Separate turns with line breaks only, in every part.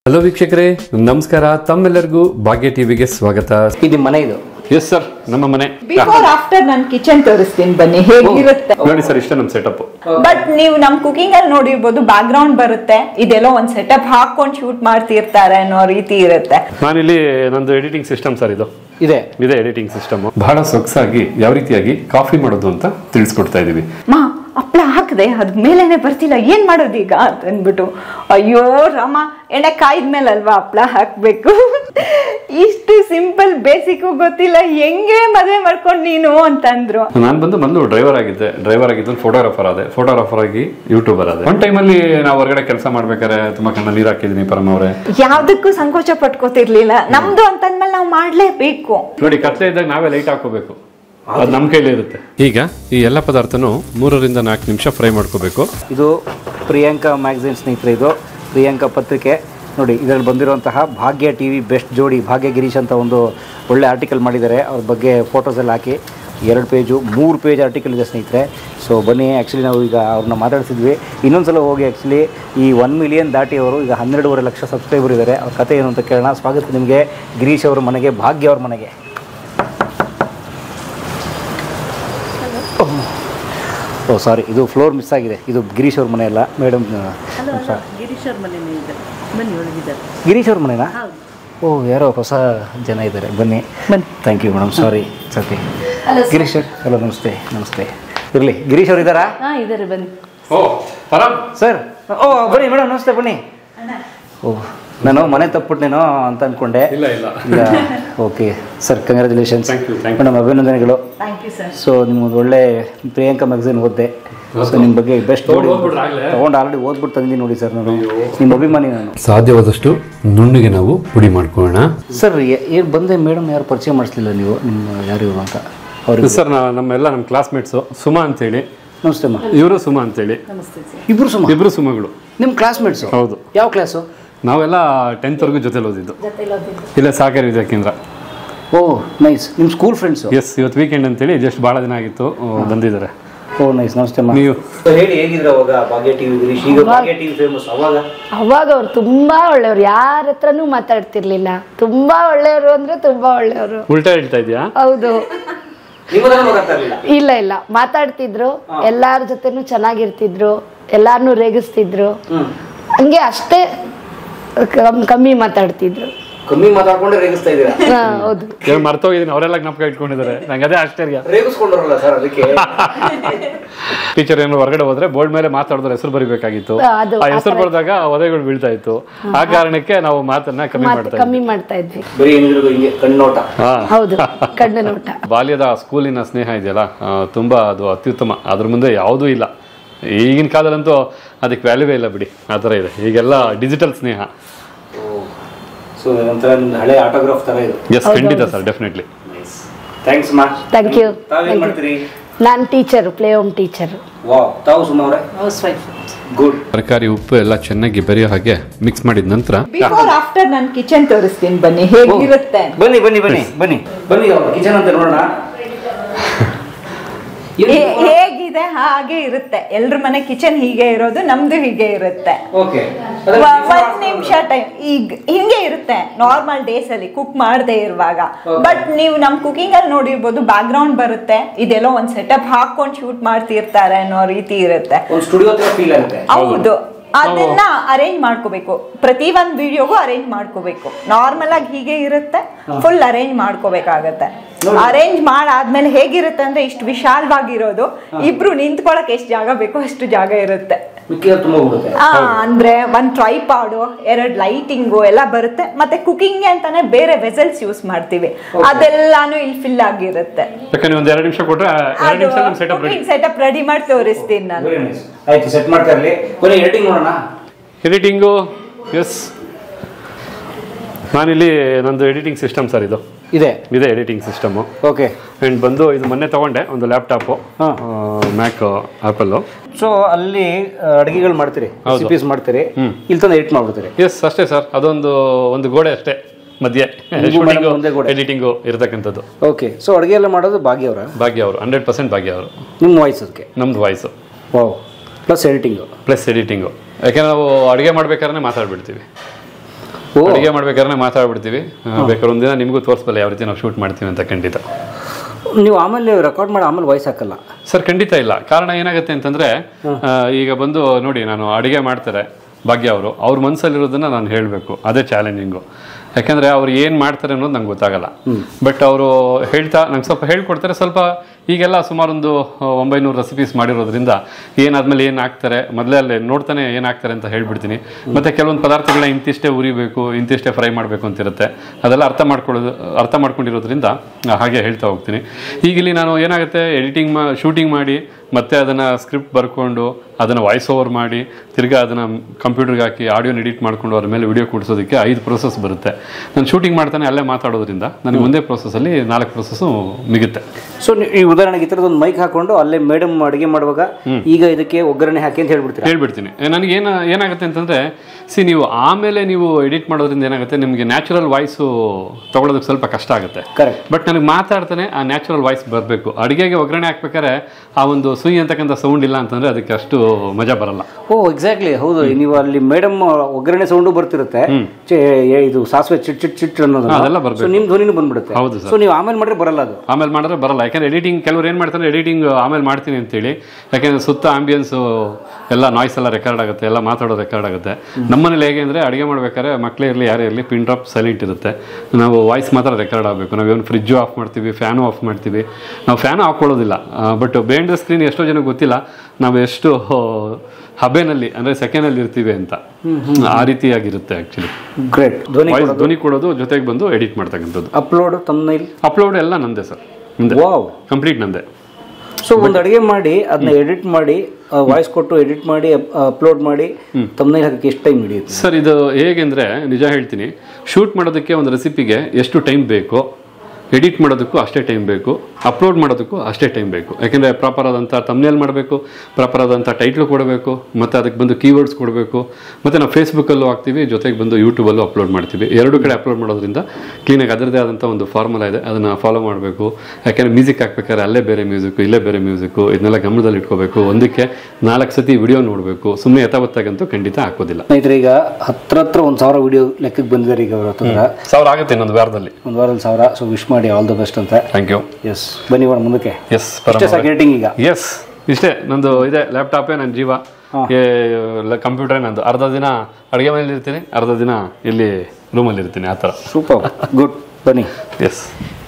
Hello ವೀಕ್ಷಕರೇ, ನಮಸ್ಕಾರ. ತಮ್ಮೆಲ್ಲರಿಗೂ ಭಾಗ್ಯ ಟಿವಿಗೆ ಸ್ವಾಗತ.
ಇದು ಮನೆ ಇದು.
ಎಸ್ ಸರ್, ನಮ್ಮ ಮನೆ.
ಬಿಫೋರ್ ಆಫ್ಟರ್ ನಾನು ಕಿಚನ್ ತೋರಿಸ್ತೀನಿ ಬನ್ನಿ, ಹೇಗಿರುತ್ತೆ
ನೋಡಿ ಸರ್, ಇಷ್ಟ ನಮ್ಮ ಸೆಟಪ್.
ಬಟ್ ನೀವು ನಮ್ ಕುಕಿಂಗ್ ಅಲ್ಲಿ ನೋಡಿರ್ಬೋದು, ಬ್ಯಾಕ್ ಗ್ರೌಂಡ್ ಬರುತ್ತೆ, ಇದೆಲ್ಲೋ ಒಂದ್ ಸೆಟಪ್ ಹಾಕೊಂಡು ಶೂಟ್ ಮಾಡ್ತಿರ್ತಾರೆ ಅನ್ನೋ ರೀತಿ ಇರುತ್ತೆ.
ನಾನಿಲ್ಲಿ ನಂದು ಎಡಿಟಿಂಗ್ ಸಿಸ್ಟಮ್ ಸರ್, ಇದು
ಇದೆ
ಎಡಿಟಿಂಗ್ ಸಿಸ್ಟಮ್. ಬಹಳ ಸೊಗಸಾಗಿ ಯಾವ ರೀತಿಯಾಗಿ ಕಾಫಿ ಮಾಡೋದು ಅಂತ ತಿಳಿಸ್ಕೊಡ್ತಾ ಇದೀವಿ.
ಮಾ ಹಪ್ಳ ಹಾಕದೆ ಅದ್ ಮೇಲೇನೆ ಬರ್ತಿಲ್ಲ, ಏನ್ ಮಾಡೋದು ಈಗ ಅಂತ ಅಂದ್ಬಿಟ್ಟು, ಅಯ್ಯೋ ರಾಮ, ಎಣ್ಣೆ ಕಾಯ್ದ್ಮೇಲೆ ಅಲ್ವಾ ಹಪ್ಳ ಹಾಕ್ಬೇಕು. ಇಷ್ಟು ಸಿಂಪಲ್ ಬೇಸಿಕ್ ಗೊತ್ತಿಲ್ಲ, ಹೆಂಗೆ ಮದುವೆ ಮಾಡ್ಕೊಂಡು ನೀನು ಅಂತಂದ್ರು.
ನಾನು ಬಂದು ಮೊದಲು ಡ್ರೈವರ್ ಆಗಿದ್ದು ಫೋಟೋಗ್ರಾಫರ್ ಆಗಿ ಯೂಟ್ಯೂಬರ್ ಆದೆ. ಒಂದ್ ಟೈಮಲ್ಲಿ ನಾವು ಹೊರಗಡೆ ಕೆಲಸ ಮಾಡ್ಬೇಕಾದ್ರೆ ತುಂಬಾ ಕಣ್ಣ ನೀರ್ ಹಾಕಿದೀನಿ ಪರಮ ಅವರೇ.
ಯಾವ್ದಕ್ಕೂ ಸಂಕೋಚ ಪಟ್ಕೋತಿರ್ಲಿಲ್ಲ, ನಮ್ದು ಅಂತಂದ್ಮೇಲೆ ನಾವು ಮಾಡ್ಲೇಬೇಕು.
ನೋಡಿ, ಕತ್ಲೆ ಇದ್ದಾಗ ನಾವೇ ಲೈಟ್ ಹಾಕೋಬೇಕು, ಅದು ನಮ್ಮ ಕೈಲೇ ಇರುತ್ತೆ. ಈಗ ಈ ಎಲ್ಲ ಪದಾರ್ಥನೂ 3 ರಿಂದ 4 ನಿಮಿಷ ಫ್ರೈ ಮಾಡ್ಕೋಬೇಕು.
ಇದು ಪ್ರಿಯಾಂಕಾ ಮ್ಯಾಗಝಿನ್ ಸ್ನೇಹಿತರೆ, ಇದು ಪ್ರಿಯಾಂಕಾ ಪತ್ರಿಕೆ. ನೋಡಿ, ಇದರಲ್ಲಿ ಬಂದಿರುವಂತಹ ಭಾಗ್ಯ ಟಿವಿ ಬೆಸ್ಟ್ ಜೋಡಿ ಭಾಗ್ಯ ಗಿರೀಶ್ ಅಂತ ಒಂದು ಒಳ್ಳೆ ಆರ್ಟಿಕಲ್ ಮಾಡಿದ್ದಾರೆ. ಅವ್ರ ಬಗ್ಗೆ ಫೋಟೋಸ್ ಎಲ್ಲ ಹಾಕಿ 2 ಪೇಜು 3 ಪೇಜ್ ಆರ್ಟಿಕಲ್ ಇದೆ ಸ್ನೇಹಿತರೆ. ಸೊ ಬನ್ನಿ, ಆ್ಯಕ್ಚುಲಿ ನಾವು ಈಗ ಅವ್ರನ್ನ ಮಾತಾಡ್ತಿದ್ವಿ. ಇನ್ನೊಂದ್ಸಲ ಹೋಗಿ ಆ್ಯಕ್ಚುಲಿ ಈ 1 ಮಿಲಿಯನ್ ದಾಟಿ ಅವರು ಈಗ 12.5 ಲಕ್ಷ ಸಬ್ಸ್ಕ್ರೈಬರ್ ಇದ್ದಾರೆ. ಅವ್ರ ಕಥೆ ಏನು ಅಂತ ಕೇಳೋಣ. ಸ್ವಾಗತ ನಿಮಗೆ ಗಿರೀಶ್ ಅವ್ರ ಮನೆಗೆ, ಭಾಗ್ಯ ಅವ್ರ ಮನೆಗೆ. ಓ ಸಾರಿ, ಇದು ಫ್ಲೋರ್ ಮಿಸ್ ಆಗಿದೆ. ಇದು ಗಿರೀಶ್ ಅವ್ರ ಮನೆ ಅಲ್ಲ ಮೇಡಮ್. ಗಿರೀಶ್ ಅವ್ರ ಮನೆನಾ? ಓ, ಯಾರೋ ಹೊಸ ಜನ ಇದ್ದಾರೆ. ಬನ್ನಿ. Thank you madam, sorry. Okay Girish sir, hello, ನಮಸ್ತೆ. ಇರಲಿ, ಗಿರೀಶ್ ಅವ್ರು ಇದ್ದಾರಾ?
ಇದಾರೆ, ಬನ್ನಿ.
ಸರ್, ಓ ಬನ್ನಿ ಮೇಡಮ್, ನಮಸ್ತೆ, ಬನ್ನಿ. ಓ, ನಾನು ಮನೆ ತಪ್ಪಿಬಿಟ್ಟೇನೋ ಅಂತ ಅಂದ್ಕೊಂಡೆ. ಇಲ್ಲ. ಓಕೆ ಸರ್, ಕಂಗ್ರ್ಯಾಚುಲೇಷನ್ಸ್ ಮೇಡಮ್, ಅಭಿನಂದನೆಗಳು. ಸೊ ನಿಮ್ಮೊಂದು ಒಳ್ಳೆ ಪ್ರಿಯಾಂಕಾ ಮ್ಯಾಗಝಿನ್ ಓದಿದೆ. ಸೊ ನಿಮ್ಮ ಬಗ್ಗೆ ಬೆಸ್ಟ್ ತೊಗೊಂಡು ಆಲ್ರೆಡಿ ಓದ್ಬಿಟ್ಟು ತಂದಿದ್ದೀನಿ ನೋಡಿ ಸರ್. ನಾನು ನಿಮ್ಮ ಅಭಿಮಾನಿ. ನಾನು
ಸಾಧ್ಯವಾದಷ್ಟು ನುಣ್ಣಗೆ ನಾವು ಪುಡಿ ಮಾಡ್ಕೊಳ್ಳೋಣ.
ಸರ್, ಏನು ಬಂದೆ ಮೇಡಮ್, ಯಾರು ಪರಿಚಯ ಮಾಡಿಸ್ಲಿಲ್ಲ ನೀವು, ನಿಮ್ಮ ಯಾರು ಇವರು ಅಂತ? ಅವ್ರಿಗೆ
ಸರ್, ನಮ್ಮೆಲ್ಲ ನಮ್ಮ ಕ್ಲಾಸ್ಮೇಟ್ಸು. ಸುಮಾ ಅಂತೇಳಿ.
ನಮಸ್ತೆ ಅಮ್ಮ.
ಇವರು ಸುಮಾ ಅಂತೇಳಿ. ಇಬ್ರು ಸುಮಗಳು.
ನಿಮ್ಮ ಕ್ಲಾಸ್ಮೇಟ್ಸು? ಹೌದು. ಯಾವ ಕ್ಲಾಸು?
ನಾವೆಲ್ಲ 10th ವರೆಗೂ ಜೊತೆಲಿ ಓದಿದ್ದು. ಇಲ್ಲ, ಸಹಕಾರಿ ವಿದ್ಯಾ ಕೇಂದ್ರ.
Oh nice. ನಿಮ್ಮ ಸ್ಕೂಲ್ ಫ್ರೆಂಡ್ಸು?
ಎಸ್, ಇವತ್ತು ವೀಕೆಂಡ್ ಅಂತೇಳಿ ಜಸ್ಟ್ ಭಾಳ ದಿನ ಆಗಿತ್ತು, ಬಂದಿದ್ದಾರೆ.
ಓ ನೈಸ್, ನಮಸ್ತೆ ಅಮ್ಮ.
ನೀವು
ಹೇಳಿ, ಹೇಗಿದ್ರೆ ಅವಾಗ ಭಾಗ್ಯ ಟಿವಿ ಗಿರೀಶ್? ಈಗ ಭಾಗ್ಯ ಟಿವಿ ಫೇಮಸ್.
ಅವಾಗ ಅವ್ರು ತುಂಬಾ ಒಳ್ಳೆಯವ್ರು, ಯಾರ ಹತ್ರನೂ ಮಾತಾಡ್ತಿರ್ಲಿಲ್ಲ. ತುಂಬಾ ಒಳ್ಳೆಯವರು ಅಂದ್ರೆ ತುಂಬಾ ಒಳ್ಳೆಯವರು.
ಉಲ್ಟಾ ಹೇಳ್ತಾ ಇದೆಯಾ?
ಹೌದು. ಇಲ್ಲ, ಮಾತಾಡ್ತಿದ್ರು, ಎಲ್ಲಾರ ಜೊತೆನೂ ಚೆನ್ನಾಗಿರ್ತಿದ್ರು, ಎಲ್ಲಾರನ್ನೂ ರೇಗಿಸ್ತಿದ್ರು. ಹಂಗೆ ಅಷ್ಟೇ ಕಮ್ಮಿ ಮಾತಾಡ್ತಿದ್ರು.
ಕಮ್ಮಿ ಮಾತಾಡ್ಕೊಂಡೆ ರೇಗಿಸ್ತಾ ಇದ್ದೀರಾ?
ಹೌದು.
ಮರ್ತೋಗಿದ್ದೀನಿ, ಅವರೆಲ್ಲ ಜ್ಞಾಪಕ ಇಟ್ಕೊಂಡಿದ್ದಾರೆ. ನಂಗೆ ಅದೇ ಆಶ್ಚರ್ಯ.
ರೇಗಿಸ್ಕೊಂಡ್ರಲ್ಲ ಸರ್, ಅದಕ್ಕೆ
ಟೀಚರ್ ಏನು ಹೊರಗಡೆ ಹೋದ್ರೆ ಬೋರ್ಡ್ ಮೇಲೆ ಮಾತಾಡಿದ್ರೆ ಹೆಸರು ಬರಿಬೇಕಾಗಿತ್ತು. ಆ ಹೆಸರು ಬರೆದಾಗ ಒದೆಗಳು ಬೀಳ್ತಾ ಇತ್ತು. ಆ ಕಾರಣಕ್ಕೆ ನಾವು ಮಾತನ್ನ ಕಮ್ಮಿ ಮಾಡ್ತಾ
ಇದ್ವಿ.
ಕಣ್ಣೋಟ.
ಹೌದು, ಕಣ್ಣು ನೋಟ.
ಬಾಲ್ಯದ ಸ್ಕೂಲಿನ ಸ್ನೇಹ ಇದೆಯಲ್ಲ, ತುಂಬಾ ಅದು ಅತ್ಯುತ್ತಮ. ಅದ್ರ ಮುಂದೆ ಯಾವುದೂ ಇಲ್ಲ. ಈಗಿನ ಕಾಲದಲ್ಲಂತೂ ಅದಕ್ಕೆ ವ್ಯಾಲ್ಯೂವೇ ಇಲ್ಲ ಬಿಡಿ, ಆ ಥರ ಇದೆ. ಈಗೆಲ್ಲ ಡಿಜಿಟಲ್ ಸ್ನೇಹ.
ಸೊ ಒಂಥರ ನಿಮ್ದು ಹಳೆ ಆಟೋಗ್ರಾಫ್ ಥರ ಇದು.
ಎಸ್, ಖಂಡಿತ ಸರ್, ಡೆಫಿನೆಟ್ಲಿ.
ಥ್ಯಾಂಕ್ಸ್ ಮಾ.
Thank you.
ತಾವೇನು ಮಾಡ್ತೀರಿ?
ನಾನು teacher, play home teacher.
Wow. ತಾವು ಸುಮಾ ಅವರೇ? House wife. ಗುಡ್.
ತರಕಾರಿ, ಉಪ್ಪು ಎಲ್ಲ ಚೆನ್ನಾಗಿ ಬೆರೆಯೋ ಹಾಗೆ ಮಿಕ್ಸ್ ಮಾಡಿದ ನಂತರ
ಬಿಫೋರ್ ಆಫ್ಟರ್ ನಾನು ಕಿಚನ್ ತೋರಿಸ್ತೀನಿ ಬನ್ನಿ, ಹೇಗಿರುತ್ತೆ.
ಬನ್ನಿ ಕಿಚನ್ ಅಂತ ನೋಡೋಣ.
ಹೇಗಿದೆ ಹಾಗೆ ಇರುತ್ತೆ. ಎಲ್ರ ಮನೆ ಕಿಚನ್ ಹೀಗೆ ಇರೋದು, ನಮ್ದು ಹೀಗೆ ಇರುತ್ತೆ. 1 ನಿಮಿಷ ಟೈಮ್ ಈಗ ಹಿಂಗೆ ಇರುತ್ತೆ ನಾರ್ಮಲ್ ಡೇಸ್ ಅಲ್ಲಿ ಕುಕ್ ಮಾಡದೆ ಇರುವಾಗ. ಬಟ್ ನೀವು ನಮ್ ಕುಕಿಂಗ್ ಅಲ್ಲಿ ನೋಡಿರ್ಬೋದು, ಬ್ಯಾಕ್ ಗ್ರೌಂಡ್ ಬರುತ್ತೆ, ಇದೆಲ್ಲೋ ಒಂದ್ ಸೆಟಪ್ ಹಾಕೊಂಡು ಶೂಟ್ ಮಾಡ್ತಿರ್ತಾರೆ ಅನ್ನೋ ರೀತಿ ಇರುತ್ತೆ. ಹೌದು, ಅದನ್ನ ಅರೇಂಜ್ ಮಾಡ್ಕೋಬೇಕು. ಪ್ರತಿ ಒಂದ್ ವಿಡಿಯೋಗೂ ಅರೇಂಜ್ ಮಾಡ್ಕೋಬೇಕು. ನಾರ್ಮಲ್ ಆಗಿ ಹೀಗೆ ಇರುತ್ತೆ, ಫುಲ್ ಅರೇಂಜ್ ಮಾಡ್ಕೋಬೇಕಾಗತ್ತೆ. ಅರೇಂಜ್ ಮಾಡಾದ್ಮೇಲೆ ಹೇಗಿರುತ್ತೆ ಅಂದ್ರೆ, ಇಷ್ಟು ವಿಶಾಲವಾಗಿರೋದು, ಇಬ್ರು ನಿಂತ್ಕೊಳಕ್ ಎಷ್ಟು ಜಾಗ ಬೇಕೋ ಅಷ್ಟು ಜಾಗ ಇರುತ್ತೆ. ಅಂದ್ರೆ 1 ಟ್ರೈಪಾಡು, 2 ಲೈಟಿಂಗು ಎಲ್ಲ ಬರುತ್ತೆ. ಮತ್ತೆ ಕುಕಿಂಗ್ ಅಂತಾನೆ ಬೇರೆ ವೆಸಲ್ಸ್ ಯೂಸ್ ಮಾಡ್ತೀವಿ, ಅದೆಲ್ಲಾನು ಇಲ್ಲಿ ಫಿಲ್ ಆಗಿರುತ್ತೆ. ಸೆಟಪ್ ರೆಡಿ ಮಾಡಿ ತೋರಿಸ್ತೀನಿ ನಾನು.
ಎಡಿಟಿಂಗು. ಎಸ್, ನಾನಿಲ್ಲಿ ನಂದು ಎಡಿಟಿಂಗ್ ಸಿಸ್ಟಮ್ ಸರ್, ಇದು ಇದೆ ಎಡಿಟಿಂಗ್ ಸಿಸ್ಟಮ್.
ಓಕೆ.
ಅಂಡ್ ಬಂದು ಇದು ಮೊನ್ನೆ ತಗೊಂಡೆ, ಒಂದು ಲ್ಯಾಪ್ಟಾಪ್, ಮ್ಯಾಕ್, ಆಪಲ್.
ಸೊ ಅಲ್ಲಿ ಅಡುಗೆಗಳು ಮಾಡ್ತೀರಿ, ರೆಸಿಪೀಸ್ ಮಾಡ್ತೀರಿ, ಇಲ್ಲಿ ತಂದು ಎಡಿಟ್ ಮಾಡ್ಬಿಡ್ತೀರಿ?
ಎಸ್, ಅಷ್ಟೇ ಸರ್. ಒಂದು ಗೋಡೆ ಅಷ್ಟೇ ಮಧ್ಯೆ ಎಡಿಟಿಂಗು ಇರತಕ್ಕಂಥದ್ದು.
ಓಕೆ. ಸೊ ಅಡುಗೆ ಎಲ್ಲ ಮಾಡೋದು ಭಾಗ್ಯ ಅವರು?
100% ಭಾಗ್ಯ ಅವರು.
ನಿಮ್ಮ ವಾಯ್ಸ್? ಅದಕ್ಕೆ
ನಮ್ದು ವಾಯ್ಸು.
Plus editing.
ಯಾಕೆಂದ್ರೆ ನಾವು ಅಡುಗೆ ಮಾಡ್ಬೇಕಾದ್ರೆ ಮಾತಾಡ್ಬಿಡ್ತೀವಿ. ಅಡುಗೆ ಮಾಡ್ಬೇಕಾದ್ರೆ ಮಾತಾಡ್ಬಿಡ್ತೀವಿ. ಬೇಕಾದ್ರೆ ಒಂದಿನ ನಿಮಗೂ ತೋರಿಸ್ಬಲ್ಲ ಯಾವ ರೀತಿ ನಾವು ಶೂಟ್ ಮಾಡ್ತೀವಿ ಅಂತ. ಖಂಡಿತ.
ನೀವು ಆಮೇಲೆ ರೆಕಾರ್ಡ್ ಮಾಡಿ ಆಮೇಲೆ ವಾಯ್ಸ್ ಹಾಕಲ್ಲ
ಸರ್? ಖಂಡಿತ ಇಲ್ಲ. ಕಾರಣ ಏನಾಗುತ್ತೆ ಅಂತಂದ್ರೆ, ಈಗ ಬಂದು ನೋಡಿ, ನಾನು ಅಡುಗೆ ಮಾಡ್ತಾರೆ ಭಾಗ್ಯ ಅವರು, ಅವ್ರ ಮನಸ್ಸಲ್ಲಿರೋದನ್ನ ನಾನು ಹೇಳಬೇಕು. ಅದೇ ಚಾಲೆಂಜಿಂಗು. ಯಾಕಂದ್ರೆ ಅವ್ರು ಏನು ಮಾಡ್ತಾರೆ ಅನ್ನೋದು ನಂಗೆ ಗೊತ್ತಾಗಲ್ಲ. ಬಟ್ ಅವರು ನಂಗೆ ಸ್ವಲ್ಪ ಹೇಳ್ಕೊಡ್ತಾರೆ. ಸ್ವಲ್ಪ ಈಗೆಲ್ಲ ಸುಮಾರೊಂದು 900 ರೆಸಿಪೀಸ್ ಮಾಡಿರೋದ್ರಿಂದ ಏನಾದ್ಮೇಲೆ ಏನು ಹಾಕ್ತಾರೆ ಮೊದಲೇ ಅಲ್ಲೇ ನೋಡ್ತಾನೆ ಏನಾಗ್ತಾರೆ ಅಂತ ಹೇಳ್ಬಿಡ್ತೀನಿ. ಮತ್ತು ಕೆಲವೊಂದು ಪದಾರ್ಥಗಳನ್ನ ಇಂತಿಷ್ಟೇ ಉರಿಬೇಕು, ಇಂತಿಷ್ಟೇ ಫ್ರೈ ಮಾಡಬೇಕು ಅಂತಿರುತ್ತೆ. ಅದೆಲ್ಲ ಅರ್ಥ ಮಾಡ್ಕೊಂಡಿರೋದ್ರಿಂದ ಹಾಗೆ ಹೇಳ್ತಾ ಹೋಗ್ತೀನಿ. ಈಗ ಇಲ್ಲಿ ನಾನು ಏನಾಗುತ್ತೆ, ಶೂಟಿಂಗ್ ಮಾಡಿ ಮತ್ತೆ ಅದನ್ನು ಸ್ಕ್ರಿಪ್ಟ್ ಬರ್ಕೊಂಡು ಅದನ್ನು ವಾಯ್ಸ್ ಓವರ್ ಮಾಡಿ ತಿರ್ಗಾ ಅದನ್ನು ಕಂಪ್ಯೂಟರ್ಗೆ ಹಾಕಿ ಆಡಿಯೋನ ಎಡಿಟ್ ಮಾಡ್ಕೊಂಡು ಅವ್ರ ಮೇಲೆ ವಿಡಿಯೋ ಕೂಡಿಸೋದಕ್ಕೆ 5 ಪ್ರೋಸೆಸ್ ಬರುತ್ತೆ. ನಾನು ಶೂಟಿಂಗ್ ಮಾಡ್ತಾನೆ ಅಲ್ಲೇ ಮಾತಾಡೋದ್ರಿಂದ ನನಗೆ ಒಂದೇ ಪ್ರೋಸೆಸ್ಸಲ್ಲಿ 4 ಪ್ರೋಸೆಸ್ಸು ಮುಗುತ್ತೆ.
ಸೊ ಈ ಉದಾಹರಣೆಗೆ ಈ ಥರದೊಂದು ಮೈಕ್ ಹಾಕೊಂಡು ಅಲ್ಲೇ ಮೇಡಮ್ ಅಡುಗೆ ಮಾಡುವಾಗ ಈಗ ಇದಕ್ಕೆ ಒಗ್ಗರಣೆ ಹಾಕಿ ಅಂತ ಹೇಳ್ಬಿಡ್ತೀನಿ. ನನಗೆ ಏನಾಗುತ್ತೆ ಅಂತಂದರೆ, ನೀವು ಆಮೇಲೆ ನೀವು ಎಡಿಟ್ ಮಾಡೋದ್ರಿಂದ ಏನಾಗುತ್ತೆ, ನಿಮಗೆ ನ್ಯಾಚುರಲ್ ವಾಯ್ಸು ತೊಗೊಳೋದಕ್ಕೆ ಸ್ವಲ್ಪ ಕಷ್ಟ ಆಗುತ್ತೆ. ಕರೆಕ್ಟ್.
ಬಟ್ ನನಗೆ ಮಾತಾಡ್ತಾನೆ ಆ ನ್ಯಾಚುರಲ್ ವಾಯ್ಸ್ ಬರಬೇಕು. ಅಡುಗೆಗೆ ಒಗ್ಗರಣೆ ಹಾಕ್ಬೇಕಾದ್ರೆ ಆ ಒಂದು ಸುಯಿ ಅಂತಕ್ಕಂಥ ಸೌಂಡ್ ಇಲ್ಲ ಅಂತಂದರೆ ಅದಕ್ಕೆ ಅಷ್ಟು ಮಜಾ ಬರಲ್ಲ.
ಎಕ್ಸಾಕ್ಟ್ಲಿ, ಹೌದು. ನೀವು ಅಲ್ಲಿ ಮೇಡಮ್ ಒಗ್ಗರಣೆ ಸೌಂಡು ಬರ್ತಿರುತ್ತೆ, ಇದು ಸಾಸಿವೆ ಚಿಟ್ ಚಿಟ್ ಚಿಟ್ ಅನ್ನೋದು ಅದೆಲ್ಲ ಬರಬೇಕು, ನಿಮ್ಮ ಧ್ವನಿನೂ ಬಂದ್ಬಿಡುತ್ತೆ.
ಹೌದು ಸರ್.
ಸೊ ನೀವು ಆಮೇಲೆ ಮಾಡಿದ್ರೆ ಬರಲ್ಲ. ಅದು
ಆಮೇಲೆ ಮಾಡಿದ್ರೆ ಬರಲ್ಲ. ಯಾಕಂದ್ರೆ ಎಡಿಟಿಂಗ್ ಕೆಲವ್ರು ಏನು ಮಾಡ್ತಾರೆ, ಎಡಿಟಿಂಗ್ ಆಮೇಲೆ ಮಾಡ್ತೀನಿ ಅಂತೇಳಿ. ಯಾಕೆಂದರೆ ಸುತ್ತ ಆಂಬಿಯನ್ಸು ಎಲ್ಲ ನಾಯ್ಸ್ ಎಲ್ಲ ರೆಕಾರ್ಡ್ ಆಗುತ್ತೆ, ಎಲ್ಲ ಮಾತಾಡೋ ರೆಕಾರ್ಡ್ ಆಗುತ್ತೆ. ನಮ್ಮನೇಲಿ ಹೇಗೆ ಅಂದರೆ, ಅಡುಗೆ ಮಾಡ್ಬೇಕಾದ್ರೆ ಮಕ್ಕಳೇ ಇರಲಿ ಯಾರೇ ಇರಲಿ ಪಿನ್ ಡ್ರಾಪ್ ಸೈಲೆಂಟ್ ಇರುತ್ತೆ. ನಾವು ವಾಯ್ಸ್ ಮಾತ್ರ ರೆಕಾರ್ಡ್ ಆಗಬೇಕು. ನಾವೇನು ಫ್ರಿಜ್ಜು ಆಫ್ ಮಾಡ್ತೀವಿ, ಫ್ಯಾನು ಆಫ್ ಮಾಡ್ತೀವಿ. ನಾವು ಫ್ಯಾನು ಹಾಕೊಳ್ಳೋದಿಲ್ಲ. ಬಟ್ ಬಿಹೈಂಡ್ ದ ಸ್ಕ್ರೀನ್ ಎಷ್ಟೋ ಜನಕ್ಕೆ ಗೊತ್ತಿಲ್ಲ ನಾವು ಎಷ್ಟು ಹಬೆನಲ್ಲಿ ಅಂದರೆ ಸೆಕೆಂಡಲ್ಲಿ ಇರ್ತೀವಿ ಅಂತ. ಆ ರೀತಿಯಾಗಿರುತ್ತೆ ಆ್ಯಕ್ಚುಲಿ.
ಗ್ರೇಟ್.
ಧ್ವನಿ ಕೊಡೋದು ಜೊತೆಗೆ ಬಂದು ಎಡಿಟ್ ಮಾಡ್ತಕ್ಕಂಥದ್ದು.
ಅಪ್ಲೋಡ್
ಎಲ್ಲ ನಂದೇ ಸರ್. ಕಂಪ್ಲೀಟ್ ನಂದೇ.
ಸೊ ಒಂದು ಅಡುಗೆ ಮಾಡಿ ಅದನ್ನ ಎಡಿಟ್ ಮಾಡಿ ವಾಯ್ಸ್ ಕೊಟ್ಟು ಎಡಿಟ್ ಮಾಡಿ ಅಪ್ಲೋಡ್ ಮಾಡಿ ತಮ್ಮನೇಲಿ ಹಾಕಕ್ಕೆ ಎಷ್ಟು ಟೈಮ್ ಹಿಡಿಯುತ್ತೆ
ಸರ್? ಇದು ಹೇಗೆಂದರೆ, ನಿಜ ಹೇಳ್ತೀನಿ, ಶೂಟ್ ಮಾಡೋದಕ್ಕೆ ಒಂದು ರೆಸಿಪಿಗೆ ಎಷ್ಟು ಟೈಮ್ ಬೇಕೋ ಎಡಿಟ್ ಮಾಡೋದಕ್ಕೂ ಅಷ್ಟೇ ಟೈಮ್ ಬೇಕು, ಅಪ್ಲೋಡ್ ಮಾಡೋದಕ್ಕೂ ಅಷ್ಟೇ ಟೈಮ್ ಬೇಕು. ಯಾಕೆಂದರೆ ಪ್ರಾಪರ್ ಆದಂಥ ತಮ್ನೇಲ್ ಮಾಡಬೇಕು, ಪ್ರಾಪರ್ ಆದಂಥ ಟೈಟ್ಲು ಕೊಡಬೇಕು, ಮತ್ತು ಅದಕ್ಕೆ ಬಂದು ಕೀವರ್ಡ್ಸ್ ಕೊಡಬೇಕು. ಮತ್ತು ನಾವು ಫೇಸ್ಬುಕ್ಕಲ್ಲೂ ಹಾಕ್ತೀವಿ, ಜೊತೆಗೆ ಬಂದು ಯೂಟ್ಯೂಬಲ್ಲೂ ಅಪ್ಲೋಡ್ ಮಾಡ್ತೀವಿ. 2 ಕಡೆ ಅಪ್ಲೋಡ್ ಮಾಡೋದ್ರಿಂದ ಕ್ಲೀನಾಗಿ ಅದರದೇ ಆದಂಥ ಒಂದು ಫಾರ್ಮುಲಾ ಇದೆ, ಅದನ್ನು ಫಾಲೋ ಮಾಡಬೇಕು. ಯಾಕೆಂದರೆ ಮ್ಯೂಸಿಕ್ ಹಾಕ್ಬೇಕಾದ್ರೆ ಅಲ್ಲೇ ಬೇರೆ ಮ್ಯೂಸಿಕ್ಕು, ಇಲ್ಲೇ ಬೇರೆ ಮ್ಯೂಸಿಕ್ಕು, ಇದನ್ನೆಲ್ಲ ಗಮನದಲ್ಲಿ ಇಟ್ಕೋಬೇಕು. ಒಂದಕ್ಕೆ 4 ಸತಿ ವಿಡಿಯೋ ನೋಡಬೇಕು. ಸುಮ್ಮನೆ ಯಥಾವತ್ತಾಗಂತೂ ಖಂಡಿತ ಹಾಕೋದಿಲ್ಲ.
ಸ್ನೇಹಿತರೆ, ಈಗ ಹತ್ರ 1,000 ವಿಡಿಯೋ ಲೆಕ್ಕಕ್ಕೆ ಬಂದಿದ್ದಾರೆ. ಈಗ ಅವ್ರ ಹತ್ರ
1000 ಆಗುತ್ತೆ ಇನ್ನೊಂದು ವಾರದಲ್ಲಿ.
1,000. ಸೊ ವಿಶ್ ಮಾಡಿ, ಆಲ್ ದ ಬೆಸ್ಟ್ ಅಂತ.
Thank you.
ಎಸ್, ಬನ್ನಿ ಮುಂದಕ್ಕೆ.
ಎಸ್,
ಎಡಿಟಿಂಗ್ ಈಗ.
ಎಸ್, ಇಷ್ಟೇ ನಂದು ಇದೆ. ಲ್ಯಾಪ್ಟಾಪೇ ನನ್ನ ಜೀವ, ಕಂಪ್ಯೂಟರ್ ನಂದು. ಅರ್ಧ ದಿನ ಅಡುಗೆ ಮನೇಲಿ ಇರ್ತೀನಿ, ಅರ್ಧ ದಿನ ಇಲ್ಲಿ ರೂಮಲ್ಲಿ ಇರ್ತೀನಿ. ಆ ಥರ.
Super, good. ಬನ್ನಿ.
ಎಸ್,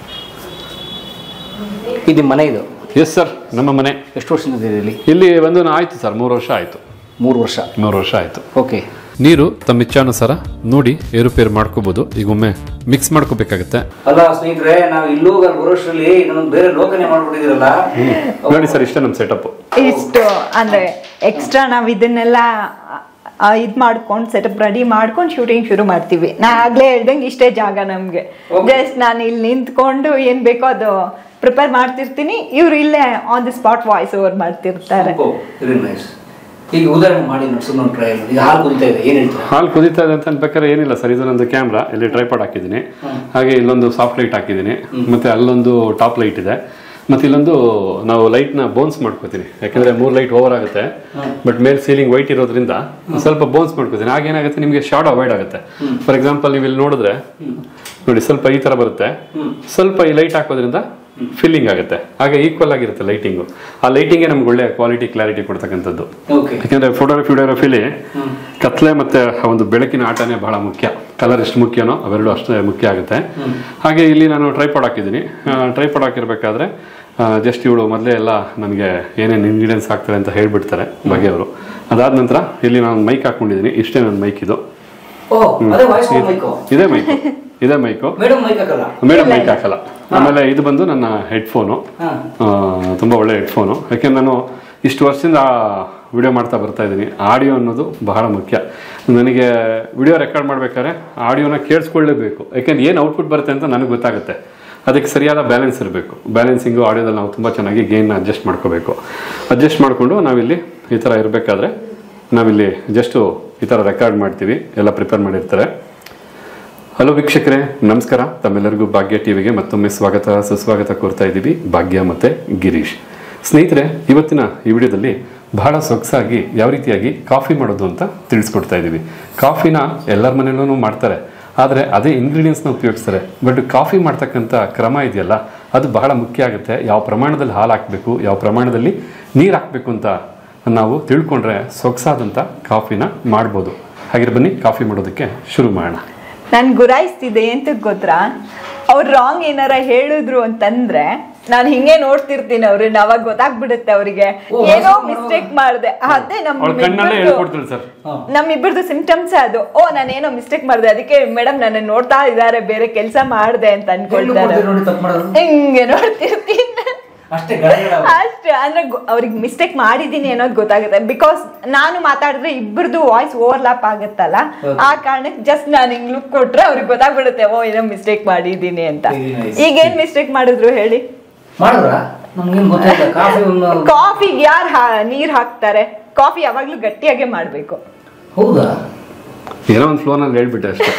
ಇದು ಮನೆ. ಇದು
ಎಸ್ ಸರ್, ನಮ್ಮ ಮನೆ.
ಎಷ್ಟು ವರ್ಷದಿಂದ
ಇಲ್ಲಿ ಬಂದು ಆಯಿತು ಸರ್, 3 ವರ್ಷ ಆಯಿತು. 3 ವರ್ಷ ಆಯಿತು.
ಓಕೆ.
ನೀರು ತಮ್ಮ ಇಚ್ಛಾನುಸಾರ ನೋಡಿ ಏರುಪೇರು ಮಾಡ್ಕೋಬಹುದು. ಈಗ ಒಮ್ಮೆ ಮಿಕ್ಸ್ ಮಾಡ್ಕೋಬೇಕಾಗತ್ತೆ.
ಅಲ್ಲ ಸ್ನೇಹಿತರೆ, ನಾವು ಇಲ್ಲೂ ಬರೋಷ್ಟರಲ್ಲಿ ಇನ್ನೊಂದು ಬೇರೆ ಲೋಕನೆ ಮಾಡ್ಬಿಟ್ಟಿದ್ದೀರಲ್ಲ.
ನೋಡಿ ಸರ್, ಇಷ್ಟೇ ನಮ್ಮ ಸೆಟಪ್.
ಇಷ್ಟು ಅಂದ್ರೆ ಎಕ್ಸ್ಟ್ರಾ ನಾವು ಇದನ್ನೆಲ್ಲ ಮಾಡ್ಕೊಂಡು ಸೆಟಪ್ ರೆಡಿ ಮಾಡ್ಕೊಂಡು ಶೂಟಿಂಗ್ ಶುರು ಮಾಡ್ತೀವಿ. ನಾ ಆಗ್ಲೇ ಹೇಳ್ದಂಗೆ ಇಷ್ಟೇ ಜಾಗ ನಮ್ಗೆ. ಜಸ್ಟ್ ನಾನು ಇಲ್ಲಿ ನಿಂತ್ಕೊಂಡು ಏನ್ ಬೇಕೋ ಅದು ಪ್ರಿಪೇರ್ ಮಾಡ್ತಿರ್ತೀನಿ, ಇವ್ರು ಇಲ್ಲೇ on the spot voice over ಮಾಡ್ತಿರ್ತಾರೆ.
ಈಗ ಉದಾಹರಣೆ ಮಾಡಿ ನೋಡಿ ಟ್ರೈ. ಈಗ ಹಾಲು ಕುದಿತಾ ಇದೆ, ಏನು ಹೇಳ್ತಾರೆ?
ಹಾಲು ಕುದಿತಾ ಇದೆ ಅಂತ ಅನ್ಬೇಕಾದ್ರೆ ಏನಿಲ್ಲ ಸರ್, ಇದು ನಂದು ಕ್ಯಾಮ್ರಾ, ಇಲ್ಲಿ ಟ್ರೈಪಾಡ್ ಹಾಕಿದ್ದೀನಿ, ಹಾಗೆ ಇಲ್ಲೊಂದು ಸಾಫ್ಟ್ ಲೈಟ್ ಹಾಕಿದ್ದೀನಿ, ಮತ್ತೆ ಅಲ್ಲೊಂದು ಟಾಪ್ ಲೈಟ್ ಇದೆ, ಮತ್ತೆ ಇಲ್ಲೊಂದು ನಾವು ಲೈಟ್ನ ಬೋನ್ಸ್ ಮಾಡ್ಕೋತೀನಿ. ಯಾಕಂದ್ರೆ 3 ಲೈಟ್ ಓವರ್ ಆಗುತ್ತೆ, ಬಟ್ ಮೇಲ್ ಸೀಲಿಂಗ್ ವೈಟ್ ಇರೋದ್ರಿಂದ ಸ್ವಲ್ಪ ಬೋನ್ಸ್ ಮಾಡ್ಕೋತೀನಿ. ಆಗೇನಾಗುತ್ತೆ, ನಿಮಗೆ ಶಾರ್ಟ್ ಅವಾಯ್ಡ್ ಆಗುತ್ತೆ. ಫಾರ್ ಎಕ್ಸಾಂಪಲ್ ನೀವು ಇಲ್ಲಿ ನೋಡಿದ್ರೆ ನೋಡಿ, ಸ್ವಲ್ಪ ಈ ತರ ಬರುತ್ತೆ, ಸ್ವಲ್ಪ ಈ ಲೈಟ್ ಹಾಕೋದ್ರಿಂದ ಫಿಲ್ಲಿಂಗ್ ಆಗುತ್ತೆ. ಹಾಗೆ ಈಕ್ವಲ್ ಆಗಿರುತ್ತೆ ಲೈಟಿಂಗು. ಆ ಲೈಟಿಂಗೇ ನಮ್ಗೆ ಒಳ್ಳೆ ಕ್ವಾಲಿಟಿ, ಕ್ಲಾರಿಟಿ ಕೊಡ್ತಕ್ಕಂಥದ್ದು. ಯಾಕಂದ್ರೆ ಫೋಟೋಗ್ರಫಿಲಿ ಕತ್ಲೆ ಮತ್ತೆ ಒಂದು ಬೆಳಕಿನ ಆಟನೇ ಬಹಳ ಮುಖ್ಯ. ಕಲರ್ ಎಷ್ಟು ಮುಖ್ಯನೋ ಅವೆರಡು ಅಷ್ಟೇ ಮುಖ್ಯ ಆಗುತ್ತೆ. ಹಾಗೆ ಇಲ್ಲಿ ನಾನು ಟ್ರೈಪಾಡ್ ಹಾಕಿದ್ದೀನಿ. ಟ್ರೈಪಾಡ್ ಹಾಕಿರ್ಬೇಕಾದ್ರೆ ಜಸ್ಟ್ ಇವಳು ಮೊದಲೇ ಎಲ್ಲ ನನಗೆ ಏನೇನು ಇಂಗ್ರೀಡಿಯೆಂಟ್ಸ್ ಹಾಕ್ತಾರೆ ಅಂತ ಹೇಳ್ಬಿಡ್ತಾರೆ ಬಗೆಯವರು. ಅದಾದ ನಂತರ ಇಲ್ಲಿ ನಾನು ಮೈಕ್ ಹಾಕೊಂಡಿದ್ದೀನಿ. ಇಷ್ಟೇ ನನ್ನ ಮೈಕ್ ಇದು. ಇದೇ ಮೈಕು. ಮೇಡಮ್ ಮೈಕ್ ಹಾಕಲ್ಲ. ಆಮೇಲೆ ಇದು ಬಂದು ನನ್ನ ಹೆಡ್ಫೋನು, ತುಂಬ ಒಳ್ಳೆ ಹೆಡ್ಫೋನು. ಯಾಕೆಂದ್ರೆ ನಾನು ಇಷ್ಟು ವರ್ಷದಿಂದ ವಿಡಿಯೋ ಮಾಡ್ತಾ ಬರ್ತಾ ಇದ್ದೀನಿ. ಆಡಿಯೋ ಅನ್ನೋದು ಬಹಳ ಮುಖ್ಯ. ನನಗೆ ವಿಡಿಯೋ ರೆಕಾರ್ಡ್ ಮಾಡ್ಬೇಕಾದ್ರೆ ಆಡಿಯೋನ ಕೇಳಿಸ್ಕೊಳ್ಳೇಬೇಕು. ಯಾಕೆಂದ್ರೆ ಏನು ಔಟ್ಪುಟ್ ಬರುತ್ತೆ ಅಂತ ನನಗೆ ಗೊತ್ತಾಗುತ್ತೆ. ಅದಕ್ಕೆ ಸರಿಯಾದ ಬ್ಯಾಲೆನ್ಸ್ ಇರಬೇಕು. ಬ್ಯಾಲೆನ್ಸಿಂಗು ಆಡಿಯೋದಲ್ಲಿ ನಾವು ತುಂಬ ಚೆನ್ನಾಗಿ ಗೇನ್ನ ಅಡ್ಜಸ್ಟ್ ಮಾಡ್ಕೋಬೇಕು. ಅಡ್ಜಸ್ಟ್ ಮಾಡಿಕೊಂಡು ನಾವಿಲ್ಲಿ ಈ ಥರ ಇರಬೇಕಾದ್ರೆ ನಾವಿಲ್ಲಿ ಜಸ್ಟು ಈ ಥರ ರೆಕಾರ್ಡ್ ಮಾಡ್ತೀವಿ. ಎಲ್ಲ ಪ್ರಿಪೇರ್ ಮಾಡಿರ್ತಾರೆ. ಹಲೋ ವೀಕ್ಷಕರೇ, ನಮಸ್ಕಾರ. ತಮ್ಮೆಲ್ಲರಿಗೂ ಭಾಗ್ಯ ಟಿವಿಗೆ ಮತ್ತೊಮ್ಮೆ ಸ್ವಾಗತ, ಸುಸ್ವಾಗತ ಕೋರ್ತಾ ಇದ್ದೀವಿ ಭಾಗ್ಯ ಮತ್ತು ಗಿರೀಶ್. ಸ್ನೇಹಿತರೆ, ಇವತ್ತಿನ ಈ ವಿಡಿಯೋದಲ್ಲಿ ಬಹಳ ಸೊಗಸಾಗಿ ಯಾವ ರೀತಿಯಾಗಿ ಕಾಫಿ ಮಾಡೋದು ಅಂತ ತಿಳಿಸ್ಕೊಡ್ತಾ ಇದ್ದೀವಿ. ಕಾಫಿನ ಎಲ್ಲರ ಮನೆಯಲ್ಲೂ ಮಾಡ್ತಾರೆ, ಆದರೆ ಅದೇ ಇಂಗ್ರೀಡಿಯೆಂಟ್ಸ್ನ ಉಪಯೋಗಿಸ್ತಾರೆ. ಬಟ್ ಕಾಫಿ ಮಾಡ್ತಕ್ಕಂಥ ಕ್ರಮ ಇದೆಯಲ್ಲ ಅದು ಬಹಳ ಮುಖ್ಯ ಆಗುತ್ತೆ. ಯಾವ ಪ್ರಮಾಣದಲ್ಲಿ ಹಾಲು ಹಾಕಬೇಕು, ಯಾವ ಪ್ರಮಾಣದಲ್ಲಿ ನೀರು ಹಾಕಬೇಕು ಅಂತ ನಾವು ತಿಳ್ಕೊಂಡ್ರೆ ಸೊಗಸಾದಂಥ ಕಾಫಿನ ಮಾಡ್ಬೋದು. ಹಾಗೆ ಬನ್ನಿ ಕಾಫಿ ಮಾಡೋದಕ್ಕೆ ಶುರು ಮಾಡೋಣ.
ನಾನು ಗುರಾಯಿಸ್ತಿದ್ದೆ ಅಂತ ಗೊತ್ತಾ, ಅವ್ರು ರಾಂಗ್ ಏನಾರ ಹೇಳಿದ್ರು ಅಂತಂದ್ರೆ ನಾನು ಹಿಂಗೆ ನೋಡ್ತಿರ್ತೀನಿ ಅವ್ರನ್ನ, ಅವಾಗ ಗೊತ್ತಾಗ್ಬಿಡುತ್ತೆ ಅವ್ರಿಗೆ ಏನೋ ಮಿಸ್ಟೇಕ್ ಮಾಡಿದೆ. ಅದೇ ನಮ್ಮಿಬ್ಬರದು ಸಿಂಪ್ಟಮ್ಸ್ ಅದು. ನಾನೇನೋ ಮಿಸ್ಟೇಕ್ ಮಾಡಿದೆ, ಅದಕ್ಕೆ ಮೇಡಮ್ ನನ್ನ ನೋಡ್ತಾ ಇದಾರೆ, ಬೇರೆ ಕೆಲಸ ಮಾಡಿದೆ ಅಂತ ಅನ್ಕೊಳ್ತಾರೆ. ಹಿಂಗೆ ನೋಡ್ತಿರ್ತೀನಿ ಅಷ್ಟೇ. ಅಂದ್ರೆ ಅವ್ರಿಗೆ ಮಿಸ್ಟೇಕ್ ಮಾಡಿದೀನಿ ಅನ್ನೋದು ಗೊತ್ತಾಗುತ್ತೆ. ಬಿಕಾಸ್ ನಾನು ಮಾತಾಡಿದ್ರೆ ಇಬ್ಬರದು ವಾಯ್ಸ್ ಓವರ್ಲಾಪ್ ಆಗುತ್ತಲ್ಲ, ಆ ಕಾರಣಕ್ಕೆ ಜಸ್ಟ್ ನಾನು ಹಿಂಗ್ ಲುಕ್ ಕೊಟ್ರೆ ಅವ್ರಿಗೆ ಗೊತ್ತಾಗ್ಬಿಡುತ್ತೆ ಏನೋ ಮಿಸ್ಟೇಕ್ ಮಾಡಿದೀನಿ ಅಂತ. ಈಗ ಏನ್ ಮಿಸ್ಟೇಕ್ ಮಾಡಿದ್ರು ಹೇಳಿ? ಕಾಫಿಗೆ ಯಾರು ನೀರ್ ಹಾಕ್ತಾರೆ? ಕಾಫಿ ಯಾವಾಗ್ಲೂ ಗಟ್ಟಿಯಾಗೆ ಮಾಡ್ಬೇಕು.
ಹೌದಾ?
ಏನೋ ಒಂದು ಫ್ಲೋನಲ್ಲಿ ಹೇಳ್ಬಿಟ್ಟೆ ಅಷ್ಟೇ.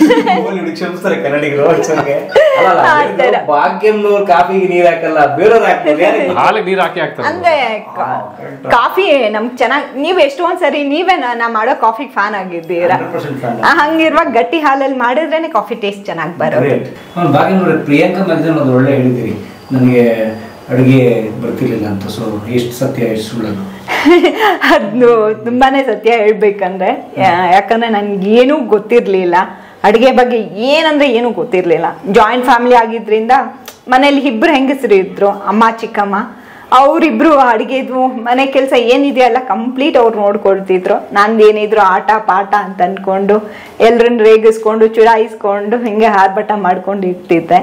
ಭಾಗ್ಯಂನವ್ರು ಕಾಫಿಗೆ ನೀರ್ ಹಾಕಲ್ಲ, ಬೇರೆಯವ್ರು ಹಾಕ್ತಾರೆ,
ಹಾಲಿಗೆ ನೀರ್ ಹಾಕಿ ಹಾಕ್ತಾರೆ.
ಅಂದ್ರೆ ಕಾಫಿ ನಮ್ಗೆ ಚೆನ್ನಾಗಿ, ನೀವ್ ಎಷ್ಟೊಂದ್ಸರಿ ನೀವೇ ನಾ ಮಾಡೋ ಕಾಫಿಗೆ ಫ್ಯಾನ್ ಆಗಿದ್ದೀರಾ. ಹಂಗಿರುವಾಗ ಗಟ್ಟಿ ಹಾಲಲ್ಲಿ ಮಾಡಿದ್ರೇನೆ ಕಾಫಿ ಟೇಸ್ಟ್ ಚೆನ್ನಾಗಿ ಬರೋದು.
ಭಾಗ್ಯಂನವ್ರೆ, ಪ್ರಿಯಾಂಕಾ ಮ್ಯಾಗಝಿನ್ ಒಂದು ಒಳ್ಳೆ ಹೇಳಿದಿರಿ, ನನಗೆ ಅಡುಗೆ ಬರ್ತಿರ್ಲಿಲ್ಲ ಅಂತ. ಸೊ ಎಷ್ಟು ಸತ್ಯ ಎಷ್ಟು ಸುಳ್ಳದು?
ಅದು ತುಂಬಾನೇ ಸತ್ಯ ಹೇಳ್ಬೇಕಂದ್ರೆ, ಯಾಕಂದ್ರೆ ನನ್ಗೆ ಏನೂ ಗೊತ್ತಿರ್ಲಿಲ್ಲ ಅಡುಗೆ ಬಗ್ಗೆ. ಏನಂದ್ರೆ ಏನೂ ಗೊತ್ತಿರ್ಲಿಲ್ಲ. ಜಾಯಿಂಟ್ ಫ್ಯಾಮಿಲಿ ಆಗಿದ್ರಿಂದ ಮನೇಲಿ ಇಬ್ರು ಹೆಂಗಸರು ಇದ್ರು, ಅಮ್ಮ ಚಿಕ್ಕಮ್ಮ. ಅವರಿಬ್ರು ಅಡುಗೆದು ಮನೆ ಕೆಲಸ ಏನಿದೆಯಲ್ಲ ಕಂಪ್ಲೀಟ್ ಅವ್ರು ನೋಡ್ಕೊಳ್ತಿದ್ರು. ನಂದು ಏನಿದ್ರು ಆಟ ಪಾಠ ಅಂತ ಅನ್ಕೊಂಡು ಎಲ್ರನ್ನ ರೇಗಿಸ್ಕೊಂಡು ಚುಡಾಯಿಸ್ಕೊಂಡು ಹಿಂಗೆ ಹಾರ್ಬಟ ಮಾಡ್ಕೊಂಡು ಇರ್ತಿದ್ದೆ.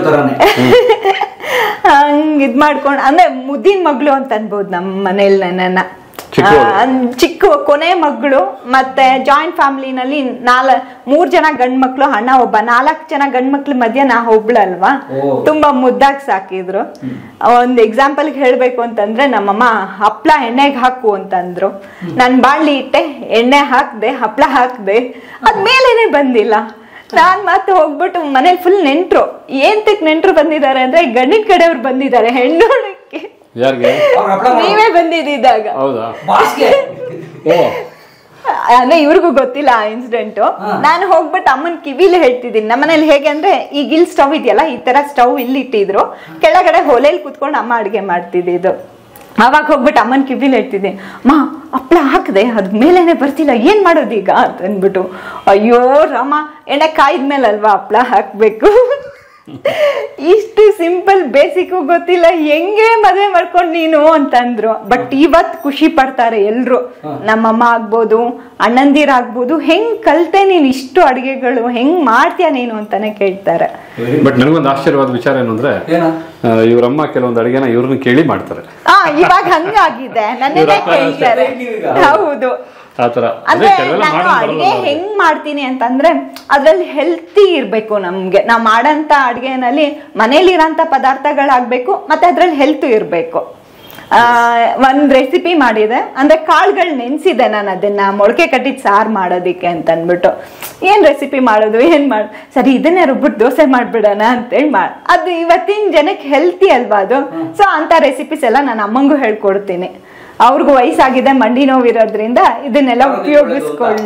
ಹಂಗ್ ಇದ್ ಮಾಡ್ಕೊಂಡು, ಅಂದ್ರೆ ಮುದ್ದಿನ ಮಗಳು ಅಂತ ಅನ್ಬೋದು ನಮ್ಮ ಮನೇಲಿ ನನ್ನನ್ನ. ಚಿಕ್ಕ ಕೊನೆ ಮಗಳು. ಮತ್ತೆ ಜಾಯಿಂಟ್ ಫ್ಯಾಮಿಲಿನಲ್ಲಿ 3 ಜನ ಗಂಡ್ ಮಕ್ಳು, ಅಣ್ಣ ಒಬ್ಬ. 4 ಜನ ಗಂಡ್ ಮಕ್ಳ ಮಧ್ಯ ನಾ ಒಬ್ಳಲ್ವಾ, ತುಂಬಾ ಮುದ್ದಾಗಿ ಸಾಕಿದ್ರು. ಒಂದ್ ಎಕ್ಸಾಂಪಲ್ ಹೇಳ್ಬೇಕು ಅಂತಂದ್ರೆ, ನಮ್ಮಮ್ಮ ಹಪ್ಳ ಎಣ್ಣೆಗೆ ಹಾಕು ಅಂತಂದ್ರು. ನಾನ್ ಬಾಳ್ಲಿ ಇಟ್ಟೆ, ಎಣ್ಣೆ ಹಾಕ್ದೆ, ಹಪ್ಳ ಹಾಕ್ದೆ, ಅದ್ಮೇಲೇನೆ ಬಂದಿಲ್ಲ. ನಾನ್ ಮತ್ತೆ ಹೋಗ್ಬಿಟ್ಟು ಮನೇಲಿ ಫುಲ್ ನೆಂಟ್ರು. ಏಂತಕ್ ನೆಂಟ್ರು ಬಂದಿದ್ದಾರೆ ಅಂದ್ರೆ, ಗಂಡಿನ ಕಡೆಯವ್ರು ಬಂದಿದ್ದಾರೆ ಹೆಣ್ಣೋಡಕ್ಕೆ. ನೀವೇ ಬಂದಿದ್ದಾಗ ಅಂದ್ರೆ ಇವ್ರಿಗೂ ಗೊತ್ತಿಲ್ಲ ಆ ಇನ್ಸಿಡೆಂಟು. ನಾನು ಹೋಗ್ಬಿಟ್ಟು ಅಮ್ಮನ್ ಕಿವಿಲಿ ಹೇಳ್ತಿದ್ದೀನಿ. ನಮ್ಮನೇಲಿ ಹೇಗೆ ಅಂದ್ರೆ, ಈಗ ಇಲ್ಲಿ ಸ್ಟವ್ ಇದೆಯಲ್ಲ, ಈ ತರ ಸ್ಟವ್ ಇಲ್ಲಿ ಇಟ್ಟಿದ್ರು, ಕೆಳಗಡೆ ಹೊಲೆಯಲ್ಲಿ ಕುತ್ಕೊಂಡು ಅಮ್ಮ ಅಡ್ಗೆ ಮಾಡ್ತಿದ್ದು. ಅವಾಗ ಹೋಗ್ಬಿಟ್ಟು ಅಮ್ಮನ್ ಕಿವಿಲಿ ಹೇಳ್ತಿದ್ದೆ, ಮಾ ಹಪ್ಳ ಹಾಕದೆ ಅದ್ಮೇಲೆನೆ ಬರ್ತಿಲ್ಲ, ಏನ್ ಮಾಡೋದೀಗ ಅಂತ ಅಂದ್ಬಿಟ್ಟು. ಅಯ್ಯೋ ರಾಮ, ಎಣ್ಣೆ ಕಾಯಿದ್ಮೇಲೆ ಅಲ್ವಾ ಹಪ್ಳ ಹಾಕ್ಬೇಕು. ಇಷ್ಟು ಸಿಂಪಲ್ ಬೇಸಿಕ್ ಗೊತ್ತಿಲ್ಲ, ಹೆಂಗೆ ಮದುವೆ ಮಾಡ್ಕೊಂಡ್ ನೀನು ಅಂತಂದ್ರು. ಬಟ್ ಇವತ್ ಖುಷಿ ಪಡ್ತಾರೆ ಎಲ್ರು. ನಮ್ಮಮ್ಮ ಆಗ್ಬೋದು, ಅಣ್ಣಂದಿರ್ ಆಗ್ಬೋದು, ಹೆಂಗ್ ಕಲ್ತೆ ನೀನ್ ಇಷ್ಟು ಅಡಿಗೆಗಳು, ಹೆಂಗ್ ಮಾಡ್ತೀಯ ನೀನು ಅಂತಾನೆ ಕೇಳ್ತಾರೆ.
ಬಟ್ ನನಗೊಂದು ಆಶ್ಚರ್ಯವಾದ ವಿಚಾರ ಏನು ಅಂದ್ರೆ, ಇವ್ರಮ್ಮ ಕೆಲವೊಂದು ಅಡಿಗೆನ ಇವ್ರನ್ನ ಕೇಳಿ ಮಾಡ್ತಾರೆ.
ಇವಾಗ ಹಂಗಾಗಿದೆ, ನನ್ನೇ ಕೇಳ್ತಾರೆ. ಹೌದು. ಅಂದ್ರೆ ನಾನು ಅಡ್ಗೆ ಹೆಂಗ್ ಮಾಡ್ತೀನಿ ಅಂತಂದ್ರೆ, ಅದ್ರಲ್ಲಿ ಹೆಲ್ತಿ ಇರ್ಬೇಕು ನಮ್ಗೆ. ನಾವ್ ಮಾಡಂತ ಅಡ್ಗೆನಲ್ಲಿ ಮನೇಲಿ ಇರೋಂತ ಪದಾರ್ಥಗಳಾಗ್ಬೇಕು, ಮತ್ತೆ ಅದ್ರಲ್ಲಿ ಹೆಲ್ತ್ ಇರ್ಬೇಕು. ಒಂದ್ ರೆಸಿಪಿ ಮಾಡಿದೆ, ಅಂದ್ರೆ ಕಾಳುಗಳು ನೆನ್ಸಿದೆ ನಾನು ಅದನ್ನ ಮೊಳಕೆ ಕಟ್ಟಿದ್ ಸಾರು ಮಾಡೋದಿಕ್ಕೆ ಅಂತ ಅಂದ್ಬಿಟ್ಟು. ಏನ್ ರೆಸಿಪಿ ಮಾಡೋದು, ಏನ್ ಸರಿ ಇದನ್ನೇ ರುಬ್ಬಿಟ್ಟು ದೋಸೆ ಮಾಡ್ಬಿಡೋಣ ಅಂತೇಳಿ ಅದು ಇವತ್ತಿನ ಜನಕ್ಕೆ ಹೆಲ್ತಿ ಅಲ್ವಾ ಅದು. ಸೊ ಅಂತ ರೆಸಿಪೀಸ್ ಎಲ್ಲ ನಾನು ಅಮ್ಮಂಗೂ ಹೇಳ್ಕೊಡ್ತೀನಿ. ಅವ್ರಿಗೂ ವಯಸ್ಸಾಗಿದೆ, ಮಂಡಿ ನೋವಿರೋದ್ರಿಂದ ಇದನ್ನೆಲ್ಲ ಉಪಯೋಗಿಸ್ಕೊಳ್ಳಿ.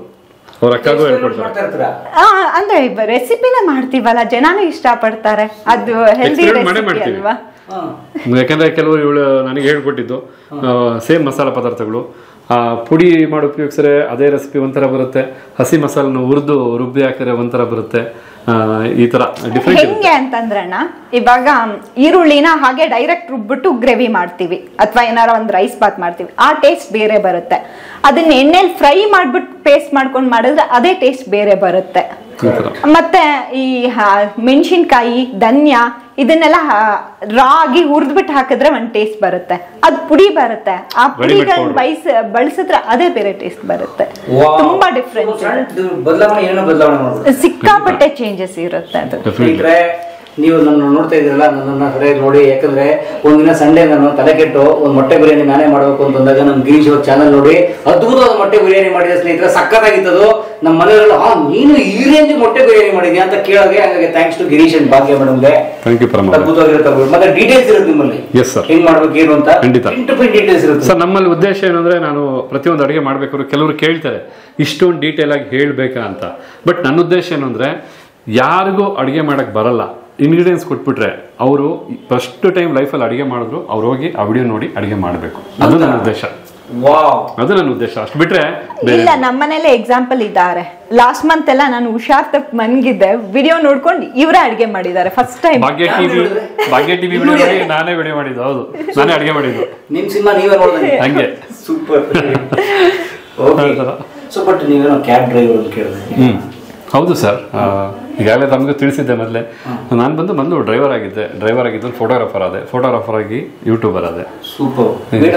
ಅಂದ್ರೆ ರೆಸಿಪಿನೇ ಮಾಡ್ತೀವಲ್ಲ, ಜನನೂ ಇಷ್ಟ ಪಡ್ತಾರೆ, ಅದು ಹೆಲ್ದಿ ರೆಸಿಪಿ ಅಲ್ವಾ.
ಯಾಕಂದ್ರೆ ಕೆಲವರು ಇವಳು ನನಗೆ ಹೇಳ್ಕೊಟ್ಟಿದ್ದು, ಸೇಮ್ ಮಸಾಲ ಪದಾರ್ಥಗಳು ಪುಡಿ ಮಾಡಿ ಉಪಯೋಗಿಸಿದ್ರೆ ಅದೇ ರೆಸಿಪಿ ಒಂಥರ ಬರುತ್ತೆ, ಹಸಿ ಮಸಾಲನ ಹುರಿದು ರುಬ್ಬಿ ಹಾಕಿದ್ರೆ ಒಂಥರ ಬರುತ್ತೆ. ಈ ತರ ಡಿಫ್ರೆಂಟ್
ಹೆಂಗೆ ಅಂತಂದ್ರಣ್ಣ, ಇವಾಗ ಈರುಳ್ಳಿನ ಹಾಗೆ ಡೈರೆಕ್ಟ್ ರುಬ್ಬಿಟ್ಟು ಗ್ರೇವಿ ಮಾಡ್ತೀವಿ, ಅಥವಾ ಏನಾರ ಒಂದು ರೈಸ್ ಬಾತ್ ಮಾಡ್ತೀವಿ, ಆ ಟೇಸ್ಟ್ ಬೇರೆ ಬರುತ್ತೆ. ಅದನ್ನ ಎಣ್ಣೆಲಿ ಫ್ರೈ ಮಾಡ್ಬಿಟ್ಟು ಪೇಸ್ಟ್ ಮಾಡ್ಕೊಂಡು ಮಾಡಿದ್ರೆ ಅದೇ ಟೇಸ್ಟ್ ಬೇರೆ ಬರುತ್ತೆ. ಮತ್ತೆ ಈ ಮೆಣಸಿನ್ಕಾಯಿ, ಧನ್ಯ ಇದನ್ನೆಲ್ಲ ರಾ ಆಗಿ ಹುರಿದ್ಬಿಟ್ಟು ಹಾಕಿದ್ರೆ ಒಂದ್ ಟೇಸ್ಟ್ ಬರುತ್ತೆ. ಅದ್ ಪುಡಿ ಬರುತ್ತೆ, ಆ ಪುಡಿಗಳನ್ನ ಬಳಸಿದ್ರೆ ಅದೇ ಬೇರೆ ಟೇಸ್ಟ್ ಬರುತ್ತೆ. ತುಂಬಾ ಡಿಫ್ರೆನ್ಸ್, ಸಿಕ್ಕಾಪಟ್ಟೆ ಚೇಂಜಸ್ ಇರುತ್ತೆ ಅದು.
ನೀವು ನನ್ನ ನೋಡ್ತಾ ಇದ್ರಲ್ಲ, ನನ್ನನ್ನು ಸರಿಯಾಗಿ ನೋಡಿ. ಯಾಕಂದ್ರೆ ಒಂದಿನ ಸಂಡೇ ನಾನು ತಲೆ ಕೆಟ್ಟು ಒಂದು ಮೊಟ್ಟೆ ಬಿರಿಯಾನಿ ನಾನೇ ಮಾಡಬೇಕು ಅಂತಂದಾಗ ನಮ್ಮ ಗಿರೀಶ್ ಅವ್ರ ಚಾನಲ್ ನೋಡಿ ಅದ್ಭುತವಾದ ಮೊಟ್ಟೆ ಬಿರಿಯಾನಿ ಮಾಡಿದ ಸ್ನೇಹಿತರೆ, ಸಕ್ಕತ್ತಾಗಿತ್ತದು. ನಮ್ಮ ಮನೆಯವರೆಲ್ಲ ನೀನು ಈ ರೇಂಜ್ ಮೊಟ್ಟೆ ಬಿರಿಯಾನಿ ಮಾಡಿದ್ಯಾ ಅಂತ ಕೇಳೋಗೆ. ಹಾಗಾಗಿ ಥ್ಯಾಂಕ್ಸ್ ಟು ಗಿರೀಶ್ ಅಂಡ್ ಭಾಗ್ಯ ಮೇಡಮ್ಗೆ. ಅದ್ಭುತವಾಗಿರುತ್ತೆ. ಮತ್ತೆ ಡೀಟೇಲ್ಸ್ ಇರುತ್ತೆ ನಿಮ್ಮಲ್ಲಿ, ಹೆಂಗ್ ಮಾಡ್ಬೇಕು ಏನು ಅಂತ ಡೀಟೇಲ್ಸ್ ಇರುತ್ತೆ
ಸರ್. ನಮ್ಮಲ್ಲಿ ಉದ್ದೇಶ ಏನಂದ್ರೆ, ನಾನು ಪ್ರತಿಯೊಂದು ಅಡುಗೆ ಮಾಡ್ಬೇಕಾದ್ರೆ ಕೆಲವರು ಕೇಳ್ತಾರೆ ಇಷ್ಟೊಂದು ಡೀಟೇಲ್ ಆಗಿ ಹೇಳ್ಬೇಕಾ ಅಂತ. ಬಟ್ ನನ್ನ ಉದ್ದೇಶ ಏನು ಅಂದ್ರೆ, ಯಾರಿಗೂ ಅಡುಗೆ ಮಾಡಕ್ ಬರಲ್ಲ, ಇಂಗ್ರೀಡಿಯೆಂಟ್ಸ್ ಕೊಟ್ಬಿಟ್ರೆ ಅವರು ಫಸ್ಟ್ ಟೈಮ್ ಲೈಫಲ್ಲಿ ಅಡುಗೆ ಮಾಡಿದ್ರು ಅವ್ರು ಹೋಗಿ ಆ ವಿಡಿಯೋ ನೋಡಿ ಅಡುಗೆ ಮಾಡಬೇಕು. ಅದು ನನ್ನ ಉದ್ದೇಶ. ಅದು ನನ್ನ ಉದ್ದೇಶ. ಅಷ್ಟು ಬಿಟ್ರೆ
ಇಲ್ಲ, ನಮ್ಮನೇಲೆ ಎಕ್ಸಾಂಪಲ್ ಇದ್ದಾರೆ. ಲಾಸ್ಟ್ ಮಂತ್ ಎಲ್ಲ ನಾನು ಹುಷಾರ್ ತಪ್ಪು ಮನ್ಗಿದ್ದೆ, ವಿಡಿಯೋ ನೋಡ್ಕೊಂಡು ಇವರೇ ಅಡುಗೆ ಮಾಡಿದ್ದಾರೆ first time.
Bhagya TV video ಮಾಡಿ ನಾನೇ ವಿಡಿಯೋ ಮಾಡಿದ್ದು. ಹೌದು, ನಾನೇ ಅಡುಗೆ ಮಾಡಿದ್ದು.
ನಿಮ್ ಸಿನಿಮಾ ನೀವೇ ನೋಡಿದ್ರೆ
ಹಂಗೆ
ಸೂಪರ್. ಸೊ ಬಟ್ ನೀವೇನೋ ಕ್ಯಾಬ್ ಡ್ರೈವರ್ ಅಂತ ಕೇಳಿದ್ರೆ.
ಹೌದು ಸರ್, ಈಗಾಗಲೇ ತಮಗೆ ತಿಳಿಸಿದ್ದೆ ಮೊದಲೇ. ನಾನು ಮೊದಲು ಡ್ರೈವರ್ ಆಗಿದ್ದು ಫೋಟೋಗ್ರಾಫರ್ ಆಗಿ ಯೂಟ್ಯೂಬರ್ ಆದೆ.
ಸೂಪರ್.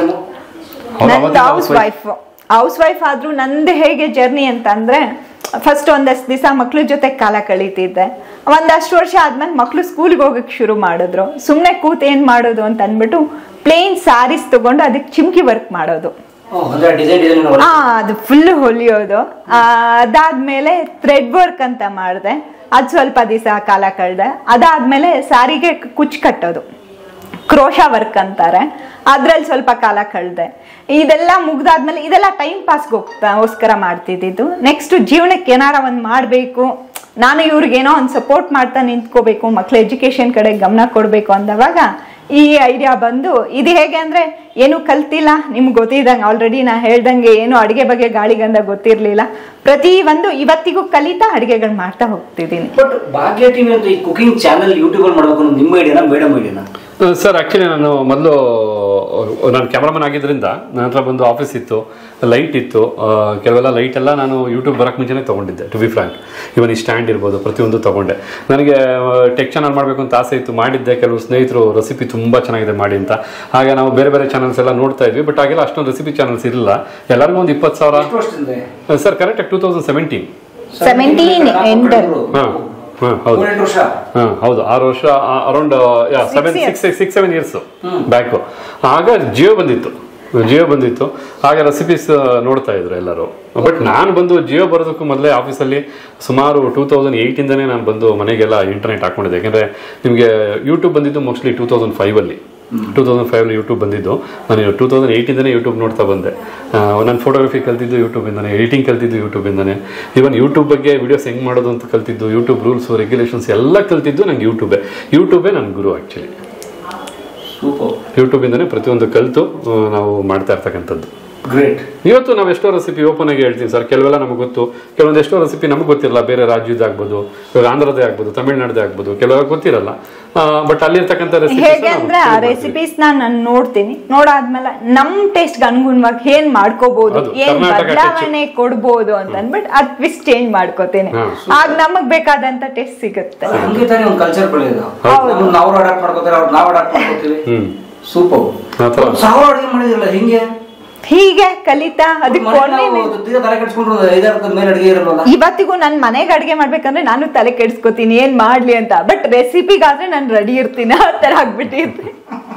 ಹೌಸ್ ವೈಫ್ ಆದ್ರೂ ನಂದು ಹೇಗೆ ಜರ್ನಿ ಅಂತಂದ್ರೆ, ಫಸ್ಟ್ ಒಂದಷ್ಟು ದಿವಸ ಮಕ್ಳ ಜೊತೆ ಕಾಲ ಕಳೀತಿದ್ದೆ. ಒಂದಷ್ಟು ವರ್ಷ ಆದ್ಮೇಲೆ ಮಕ್ಳು ಸ್ಕೂಲ್ಗೆ ಹೋಗಕ್ಕೆ ಶುರು ಮಾಡಿದ್ರು. ಸುಮ್ಮನೆ ಕೂತ್ ಏನ್ ಮಾಡೋದು ಅಂತ ಅಂದ್ಬಿಟ್ಟು ಪ್ಲೇನ್ ಸ್ಯಾರೀಸ್ ತಗೊಂಡು ಅದಕ್ಕೆ ಚಿಮ್ಕಿ ವರ್ಕ್ ಮಾಡೋದು, ಅದು ಫುಲ್ ಹೊಲಿಯೋದು. ಅದಾದ್ಮೇಲೆ ಥ್ರೆಡ್ ವರ್ಕ್ ಅಂತ ಮಾಡಿದೆ, ಅದು ಸ್ವಲ್ಪ ದಿವಸ ಕಾಲ ಕಳೆದೆ. ಅದಾದ್ಮೇಲೆ ಸ್ಯಾರಿಗೆ ಕುಚ್ ಕಟ್ಟೋದು, ಕ್ರೋಶಾ ವರ್ಕ್ ಅಂತಾರೆ, ಅದ್ರಲ್ಲಿ ಸ್ವಲ್ಪ ಕಾಲ ಕಳೆದೆ. ಇದೆಲ್ಲ ಮುಗ್ದಾದ್ಮೇಲೆ ಇದೆಲ್ಲ ಟೈಮ್ ಪಾಸ್ಗೋಸ್ಕರ ಮಾಡ್ತಿದ್ದು. ನೆಕ್ಸ್ಟ್ ಜೀವನಕ್ಕೆ ಏನಾರ ಒಂದು ಮಾಡಬೇಕು, ನಾನು ಇವ್ರಿಗೇನೋ ಒಂದು ಸಪೋರ್ಟ್ ಮಾಡ್ತಾ ನಿಂತ್ಕೋಬೇಕು, ಮಕ್ಳ ಎಜುಕೇಶನ್ ಕಡೆ ಗಮನ ಕೊಡಬೇಕು ಅಂದವಾಗ ಈ ಐಡಿಯಾ ಬಂದು. ಇದು ಹೇಗೆ ಅಂದ್ರೆ ಏನು ಕಲ್ತಿಲ್ಲ, ನಿಮ್ಗೆ ಗೊತ್ತಿದ್ದಂಗೆ ಆಲ್ರೆಡಿ ನಾ ಹೇಳ್ದಂಗೆ ಏನು ಅಡುಗೆ ಬಗ್ಗೆ ಗಾಳಿಗಂದ ಗೊತ್ತಿರ್ಲಿಲ್ಲ. ಪ್ರತಿ ಒಂದು ಇವತ್ತಿಗೂ ಕಲಿತಾ ಅಡುಗೆಗಳು ಮಾಡ್ತಾ ಹೋಗ್ತಿದ್ದೀನಿ.
ಬಟ್ ಭಾಗ್ಯ ಟಿವಿ ಅಂತ ಈ ಕುಕಿಂಗ್ ಚಾನೆಲ್ ಯೂಟ್ಯೂಬ್ ಮಾಡಬೇಕು ನಿಮ್ಮ ಐಡಿಯಾನ ಮೇಡಮ್ ಐಡಿಯಾನ?
ಸರ್ ಆ್ಯಕ್ಚುಲಿ ನಾನು ಮೊದಲು ನಾನು ಕ್ಯಾಮ್ರಾಮನ್ ಆಗಿದ್ದರಿಂದ ನನ್ನ ಹತ್ರ ಬಂದು ಆಫೀಸ್ ಇತ್ತು, ಲೈಟ್ ಇತ್ತು. ಕೆಲವೆಲ್ಲ ಲೈಟ್ ಎಲ್ಲ ನಾನು ಯೂಟ್ಯೂಬ್ ಬರೋಕ್ಕೆ ಮುಂಚೆನೇ ತೊಗೊಂಡಿದ್ದೆ. ಟು ಬಿ ಫ್ರಾಂಕ್, ಇವನ್ ಈ ಸ್ಟ್ಯಾಂಡ್ ಇರ್ಬೋದು ಪ್ರತಿಯೊಂದು ತೊಗೊಂಡೆ. ನನಗೆ ಟೆಕ್ ಚಾನಲ್ ಮಾಡಬೇಕು ಅಂತ ಆಸೆ ಇತ್ತು, ಮಾಡಿದ್ದೆ. ಕೆಲವು ಸ್ನೇಹಿತರು ರೆಸಿಪಿ ತುಂಬ ಚೆನ್ನಾಗಿದೆ ಮಾಡಿ ಅಂತ, ಹಾಗೆ ನಾವು ಬೇರೆ ಬೇರೆ ಚಾನಲ್ಸ್ ಎಲ್ಲ ನೋಡ್ತಾ ಇದ್ವಿ. ಬಟ್ ಹಾಗೆಲ್ಲ ಅಷ್ಟೊಂದು ರೆಸಿಪಿ ಚಾನಲ್ಸ್ ಇರಲಿಲ್ಲ. ಎಲ್ಲರಿಗೂ ಒಂದು 20,000 ಸರ್, ಕರೆಕ್ಟಾಗಿ 2017 ಹೌದು 6 ವರ್ಷ, ಅರೌಂಡ್ 6-7 ಇಯರ್ಸ್ ಬ್ಯಾಕ್. ಆಗ ಜಿಯೋ ಬಂದಿತ್ತು. ಹಾಗೆ ರೆಸಿಪೀಸ್ ನೋಡ್ತಾ ಇದ್ರು ಎಲ್ಲರೂ. ಬಟ್ ನಾನು ಬಂದು ಜಿಯೋ ಬರೋದಕ್ಕೂ ಮೊದಲೇ ಆಫೀಸಲ್ಲಿ ಸುಮಾರು 2008ಇಂದನೇ ನಾನು ಬಂದು ಮನೆಗೆಲ್ಲ ಇಂಟರ್ನೆಟ್ ಹಾಕೊಂಡಿದ್ದೆ. ಯಾಕೆಂದರೆ ನಿಮಗೆ ಯೂಟ್ಯೂಬ್ ಬಂದಿದ್ದು ಮೋಸ್ಟ್ಲಿ 2005 ಯೂಟ್ಯೂಬ್ ಬಂದಿದ್ದು. ನಾನು 2008ಇಂದನೇ ಯೂಟ್ಯೂಬ್ ನೋಡ್ತಾ ಬಂದೆ. ನಾನು ಫೋಟೋಗ್ರಫಿ ಕಲ್ತಿದ್ದು ಯೂಟ್ಯೂಬಿಂದನೇ, ಎಡಿಟಿಂಗ್ ಕಲ್ತಿದ್ದು ಯೂಟ್ಯೂಬಿಂದನೇ, ಈವನ್ ಯೂಟ್ಯೂಬ್ ಬಗ್ಗೆ ವಿಡಿಯೋಸ್ ಹೆಂಗೆ ಮಾಡೋದು ಅಂತ ಕಲ್ತಿದ್ದು, ಯೂಟ್ಯೂಬ್ ರೂಲ್ಸ್ ರೆಗ್ಯುಲೇಷನ್ಸ್ ಎಲ್ಲ ಕಲ್ತಿದ್ದು ನಂಗೆ ಯೂಟ್ಯೂಬೇ ನನ್ನ ಗುರು ಆ್ಯಕ್ಚುಲಿ. ಯೂಟ್ಯೂಬಿಂದನೇ ಪ್ರತಿಯೊಂದು ಕಲಿತು ನಾವು ಮಾಡ್ತಾ ಇರ್ತಕ್ಕಂಥದ್ದು.
ಗ್ರೇಟ್.
ಇವತ್ತು ನಾವು ಎಷ್ಟೋ ರೆಸಿಪಿ ಓಪನ್ ಆಗಿ ಹೇಳ್ತೀವಿ ಸರ್. ಕೆಲವೆಲ್ಲ ನಮಗೆ ಗೊತ್ತು, ಕೆಲವೊಂದು ಎಷ್ಟೋ ರೆಸಿಪಿ ನಮಗೆ ಗೊತ್ತಿರಲ್ಲ. ಬೇರೆ ರಾಜ್ಯದ ಆಗ್ಬೋದು, ಇವಾಗ ಆಂಧ್ರದೇ ಆಗ್ಬೋದು, ತಮಿಳ್ನಾಡದೇ ಆಗ್ಬೋದು, ಕೆಲವಾಗ ಗೊತ್ತಿರಲ್ಲ. ಬಟ್ ಅಲ್ಲಿರ್ತಕ್ಕಂಥ
ಹೇಗೆ ಅಂದ್ರೆ ಆ ರೆಸಿಪೀಸ್ ನಾನು ನೋಡ್ತೀನಿ, ನೋಡಾದ್ಮೇಲೆ ನಮ್ ಟೇಸ್ಟ್ ಅನುಗುಣವಾಗಿ ಏನ್ ಮಾಡ್ಕೋಬಹುದು, ಏನ್ ಬದಲಾವಣೆ ಕೊಡ್ಬೋದು ಅಂತ ಅಂದ್ಬಿಟ್ಟು ಅದ್ ಟ್ವಿಸ್ಟ್ ಚೇಂಜ್ ಮಾಡ್ಕೋತೀನಿ. ಆಗ ನಮಗ್ ಬೇಕಾದಂತ ಟೇಸ್ಟ್ ಸಿಗುತ್ತೆ.
ಕಲ್ಚರ್
ಹೀಗೆ ಕಲಿತಾ ಇವತ್ತಿಗೂ ನನ್ ಮನೆಗೆ ಅಡ್ಗೆ ಮಾಡ್ಬೇಕಂದ್ರೆ ನಾನು ತಲೆ ಕೆಡ್ಸ್ಕೊತೀನಿ ಏನ್ ಮಾಡ್ಲಿ ಅಂತ. ಬಟ್ ರೆಸಿಪಿಗಾದ್ರೆ ನಾನು ರೆಡಿ ಇರ್ತೀನಿ, ಆ ತರ ಆಗ್ಬಿಟ್ಟಿರ್ತೀನಿ.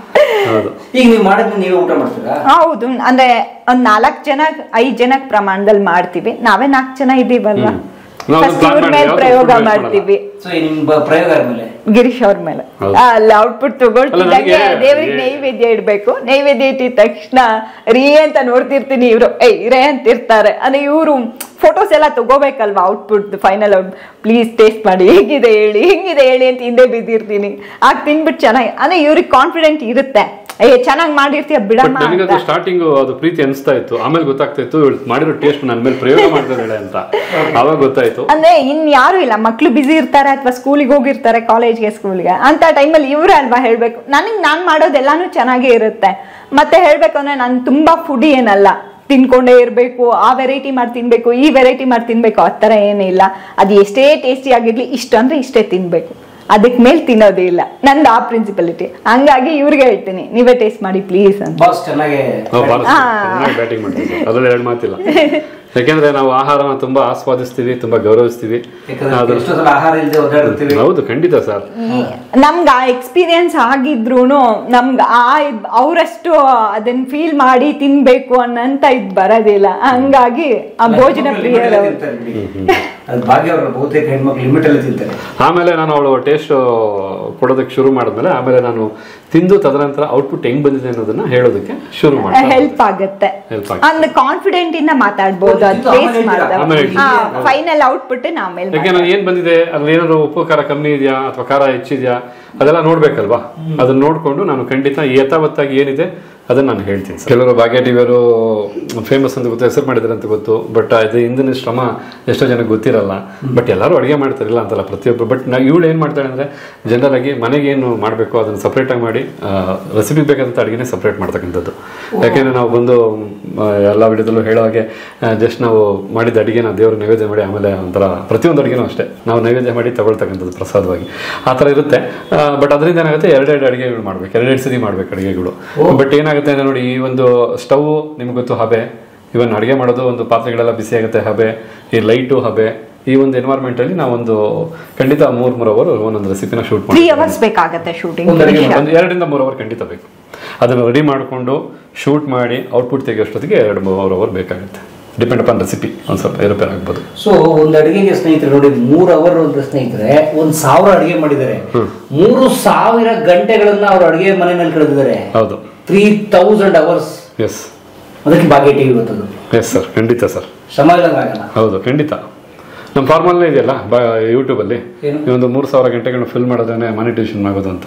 ಹೌದು, ಅಂದ್ರೆ ಒಂದ್ 4 ಜನ 5 ಜನಕ್ ಪ್ರಮಾಣದಲ್ಲಿ ಮಾಡ್ತೀವಿ. ನಾವೇ 4 ಜನ ಇದೀವಲ್ಲ, ಪ್ರಯೋಗ ಮಾಡ್ತೀವಿ ಗಿರೀಶ್ ಅವ್ರ ಮೇಲೆ. ಅಲ್ಲಿ ಔಟ್ಪುಟ್ ತಗೊಳ್ತಿದ್ದಂಗೆ ದೇವ್ರಿಗೆ ನೈವೇದ್ಯ ಇಡ್ಬೇಕು. ನೈವೇದ್ಯ ಇಟ್ಟಿದ ತಕ್ಷಣ ರೀ ಅಂತ ನೋಡ್ತಿರ್ತೀನಿ, ಇವ್ರು ರೇ ಅಂತ ಇರ್ತಾರೆ. ಅಂದ್ರೆ ಇವ್ರು ಫೋಟೋಸ್ ಎಲ್ಲ ತಗೋಬೇಕಲ್ವಾ, output final out. Please taste ಮಾಡಿ, ಹಿಂಗಿದೆ ಹೇಳಿ ಅಂತ ಹಿಂದೆ ಬಿದ್ದಿರ್ತೀನಿ. ಆಗ ತಿನ್ಬಿಟ್ಟು ಚೆನ್ನಾಗಿ, ಅಂದ್ರೆ ಇವ್ರಿಗೆ ಕಾನ್ಫಿಡೆಂಟ್ ಇರುತ್ತೆ, ಚೆನ್ನಾಗಿ ಮಾಡಿರ್ತೀಯ ಬಿಡಮ್ಮ.
ಸ್ಟಾರ್ಟಿಂಗ್ ಅದು ಪ್ರೀತಿ ಅನಿಸ್ತಾ ಇತ್ತು, ಆಮೇಲೆ ಗೊತ್ತಾಗ್ತಾ ಇತ್ತು ಮಾಡಿರೋ ಟೇಸ್ಟ್ ನನ್ನ ಮೇಲೆ ಪ್ರಯೋಗ ಮಾಡ್ತಾರೆ ಅಂತ. ಅವಾಗ ಗೊತ್ತಾಯ್ತು.
ಅಂದ್ರೆ ಇನ್ ಯಾರು ಇಲ್ಲ, ಮಕ್ಳು ಬಿಸಿ ಇರ್ತಾರೆ ಅಥವಾ ಸ್ಕೂಲಿಗೆ ಹೋಗಿರ್ತಾರೆ, ಕಾಲೇಜ್ಗೆ ಸ್ಕೂಲ್ಗೆ, ಅಂತ ಟೈಮಲ್ಲಿ ಇವ್ರೆ ಅಲ್ವಾ ಹೇಳ್ಬೇಕು. ನಾನ್ ಮಾಡೋದೆಲ್ಲಾನು ಚೆನ್ನಾಗೇ ಇರುತ್ತೆ. ಮತ್ತೆ ಹೇಳ್ಬೇಕು ಅಂದ್ರೆ ನಾನು ತುಂಬಾ ಫುಡಿ ಏನಲ್ಲ, ತಿನ್ಕೊಂಡೇ ಇರ್ಬೇಕು, ಆ ವೆರೈಟಿ ಮಾಡಿ ತಿನ್ಬೇಕು, ಈ ವೆರೈಟಿ ಮಾಡಿ ತಿನ್ಬೇಕು, ಆ ತರ ಏನಿಲ್ಲ. ಅದು ಎಷ್ಟೇ ಟೇಸ್ಟಿ ಆಗಿರ್ಲಿ, ಇಷ್ಟ ಅಂದ್ರೆ ಇಷ್ಟೇ ತಿನ್ಬೇಕು, ಅದಕ್ ಮೇಲ್ ತಿನ್ನೋದೇ ಇಲ್ಲ. ನಂದು ಆ ಪ್ರಿನ್ಸಿಪಾಲಿಟಿ. ಹಂಗಾಗಿ ಇವ್ರಿಗೆ ಹೇಳ್ತೀನಿ, ನೀವೇ ಟೇಸ್ಟ್ ಮಾಡಿ ಪ್ಲೀಸ್ ಅಂತ.
ಬ್ಯಾಟಿಂಗ್ ಮಾಡ್ತೀವಿ, ಅದ್ರಲ್ಲಿ 2 ಮಾತಿಲ್ಲ. ಯಾಕೆಂದ್ರೆ ನಾವು ಆಹಾರನ ತುಂಬಾ ಆಸ್ವಾದಿಸ್ತೀವಿ, ತುಂಬಾ ಗೌರವಿಸ್ತೀವಿ. ಹೌದು, ಖಂಡಿತ ಸರ್.
ನಮ್ಗೆ ಆ ಎಕ್ಸ್ಪೀರಿಯನ್ಸ್ ಆಗಿದ್ರು ನಮ್ಗೆ ಅವರಷ್ಟು ಅದನ್ನ ಫೀಲ್ ಮಾಡಿ ತಿನ್ಬೇಕು ಅನ್ನಂತ ಇದ್ ಬರೋದಿಲ್ಲ. ಹಂಗಾಗಿ ಆ ಭೋಜನ ಪ್ರಿಯರ.
ಆಮೇಲೆ ನಾನು ಅವಳು ಟೇಸ್ಟ್ ಕೊಡೋದಕ್ಕೆ ಶುರು ಮಾಡಿದ್ಮೇಲೆ ಆಮೇಲೆ ನಾನು ತಿಂದು ತದನಂತರ ಔಟ್ಪುಟ್ ಹೆಂಗ್ ಬಂದಿದೆ ಅನ್ನೋದನ್ನ ಹೇಳೋದಕ್ಕೆ ಶುರು ಮಾಡ್ತಾರೆ.
ಹೆಲ್ಪ್ ಆಗುತ್ತೆ, ಅಂದ್ರೆ ಕಾನ್ಫಿಡೆಂಟ್ ಇಂದ ಮಾತಾಡ್ಬೋದು. ಅದು ಫೇಸ್ ಮಾಡಿದಾಗ ಫೈನಲ್ ಔಟ್ಪುಟ್ ಆಮೇಲೆ
ಯಾಕೆಂದ್ರೆ ಏನ್ ಬಂದಿದೆ ಅಲ್ಲಿ ಏನಾದ್ರು ಉಪ್ಪು ಖಾರ ಕಮ್ಮಿ ಇದೆಯಾ ಅಥವಾ ಖಾರ ಹೆಚ್ಚಿದ್ಯಾ ಅದೆಲ್ಲ ನೋಡ್ಬೇಕಲ್ವಾ. ಅದನ್ನ ನೋಡ್ಕೊಂಡು ನಾನು ಖಂಡಿತ ಯಥಾವತ್ತಾಗಿ ಏನಿದೆ ಅದನ್ನ ನಾನು ಹೇಳ್ತೀನಿ. ಕೆಲವರು ಭಾಗ್ಯ ಟಿವಿಯವರು ಫೇಮಸ್ ಅಂತ ಗೊತ್ತು, ಹೆಸರು ಮಾಡಿದ್ರೆ ಅಂತ ಗೊತ್ತು, ಬಟ್ ಅದು ಹಿಂದಿನ ಶ್ರಮ ಎಷ್ಟೋ ಜನಕ್ಕೆ ಗೊತ್ತಿರಲ್ಲ. ಬಟ್ ಎಲ್ಲರೂ ಅಡುಗೆ ಮಾಡ್ತಾರಿಲ್ಲ ಅಂತಲ್ಲ ಪ್ರತಿಯೊಬ್ಬರು. ಬಟ್ ಇವಳು ಏನು ಮಾಡ್ತಾಳೆ ಅಂದರೆ ಜನರಲ್ ಆಗಿ ಮನೆಗೆ ಏನು ಮಾಡಬೇಕು ಅದನ್ನು ಸಪ್ರೇಟಾಗಿ ಮಾಡಿ ರೆಸಿಪಿಗೆ ಬೇಕಾದಂಥ ಅಡುಗೆನೇ ಸಪ್ರೇಟ್ ಮಾಡ್ತಕ್ಕಂಥದ್ದು. ಯಾಕೆಂದರೆ ನಾವು ಬಂದು ಎಲ್ಲ ವಿಡಿಯೋದಲ್ಲೂ ಹೇಳೋ ಹಾಗೆ ಜಸ್ಟ್ ನಾವು ಮಾಡಿದ ಅಡುಗೆನ ದೇವ್ರ ನೈವೇದ್ಯ ಮಾಡಿ ಆಮೇಲೆ ಒಂಥರ ಪ್ರತಿಯೊಂದು ಅಡುಗೆನೂ ಅಷ್ಟೇ ನಾವು ನೈವೇದ್ಯ ಮಾಡಿ ತಗೊಳ್ತಕ್ಕಂಥದ್ದು ಪ್ರಸಾದವಾಗಿ ಆ ಥರ ಇರುತ್ತೆ. ಬಟ್ ಅದರಿಂದ ಏನಾಗುತ್ತೆ ಎರಡೆರಡು ಅಡುಗೆಗಳು ಮಾಡಬೇಕು, ಎರಡೆರಡು ಸತಿ ಮಾಡಬೇಕು ಅಡುಗೆಗಳು. ಬಟ್ ಏನಾಗುತ್ತೆ ಅಂದರೆ ನೋಡಿ, ಈ ಒಂದು ಸ್ಟವ್ ನಿಮ್ಗೆ ಗೊತ್ತು, ಹಬೆ, ಇವನ್ ಅಡುಗೆ ಮಾಡೋದು ಒಂದು ಪಾತ್ರೆಗಳೆಲ್ಲ ಬಿಸಿ ಆಗುತ್ತೆ, ಹಬೆ, ಈ ಲೈಟು, ಹಬೆ, ಈ ಒಂದು ಎನ್ವೈರ್ಮೆಂಟ್ ಅಲ್ಲಿ ನಾವೊಂದು ಖಂಡಿತ 3 ಅವರ್ ಒಂದೊಂದು ರೆಸಿಪಿನ ಶೂಟ್ ಮಾಡಿ
3 hours ಬೇಕಾಗುತ್ತೆ ಶೂಟಿಂಗ್.
ಒಂದು 2 ರಿಂದ 3 ಅವರ್ ಖಂಡಿತ ಬೇಕು. ಅದನ್ನು ರೆಡಿ ಮಾಡಿಕೊಂಡು ಶೂಟ್ ಮಾಡಿ ಔಟ್ಪುಟ್ ತೆಗೆಯೋಷ್ಟೊತ್ತಿಗೆ 2-3 ಅವರ್ ಬೇಕಾಗುತ್ತೆ. ಡಿಪೆಂಡ್ ಅಪಾನ್ ರೆಸಿಪಿ ಒಂದು ಸ್ವಲ್ಪ ಏರುಪೇರು ಆಗ್ಬೋದು.
ಸೊ ಒಂದು ಅಡುಗೆಗೆ ಸ್ನೇಹಿತರೆ ನೋಡಿ 3 ಅವರ್ ಅಂತ ಸ್ನೇಹಿತರೆ 1000 ಅಡುಗೆ ಮಾಡಿದ್ದಾರೆ. 3000 ಗಂಟೆಗಳನ್ನ ಅವ್ರ ಅಡುಗೆ ಮನೆಯಲ್ಲಿ ಕಳೆದಿದ್ದಾರೆ.
ಹೌದು,
3000 hours.
ಎಸ್,
ಅದಕ್ಕೆ ಭಾಗ್ಯ ಟಿವಿ ಗೊತ್ತದು.
ಎಸ್ ಸರ್, ಖಂಡಿತ ಸರ್,
ಶ್ರಮ ಇಲ್ಲಂಗಾಗಲ್ಲ.
ಹೌದು ಖಂಡಿತ. ನಮ್ಮ ಫಾರ್ಮಲ್ಲೇ ಇದೆಯಲ್ಲ ಯೂಟ್ಯೂಬಲ್ಲಿ ಒಂದು 3000 ಗಂಟೆಗಳನ್ನ ಫಿಲ್ ಮಾಡೋದೇ ಮಾನಿಟೇಷನ್ ಆಗೋದು ಅಂತ.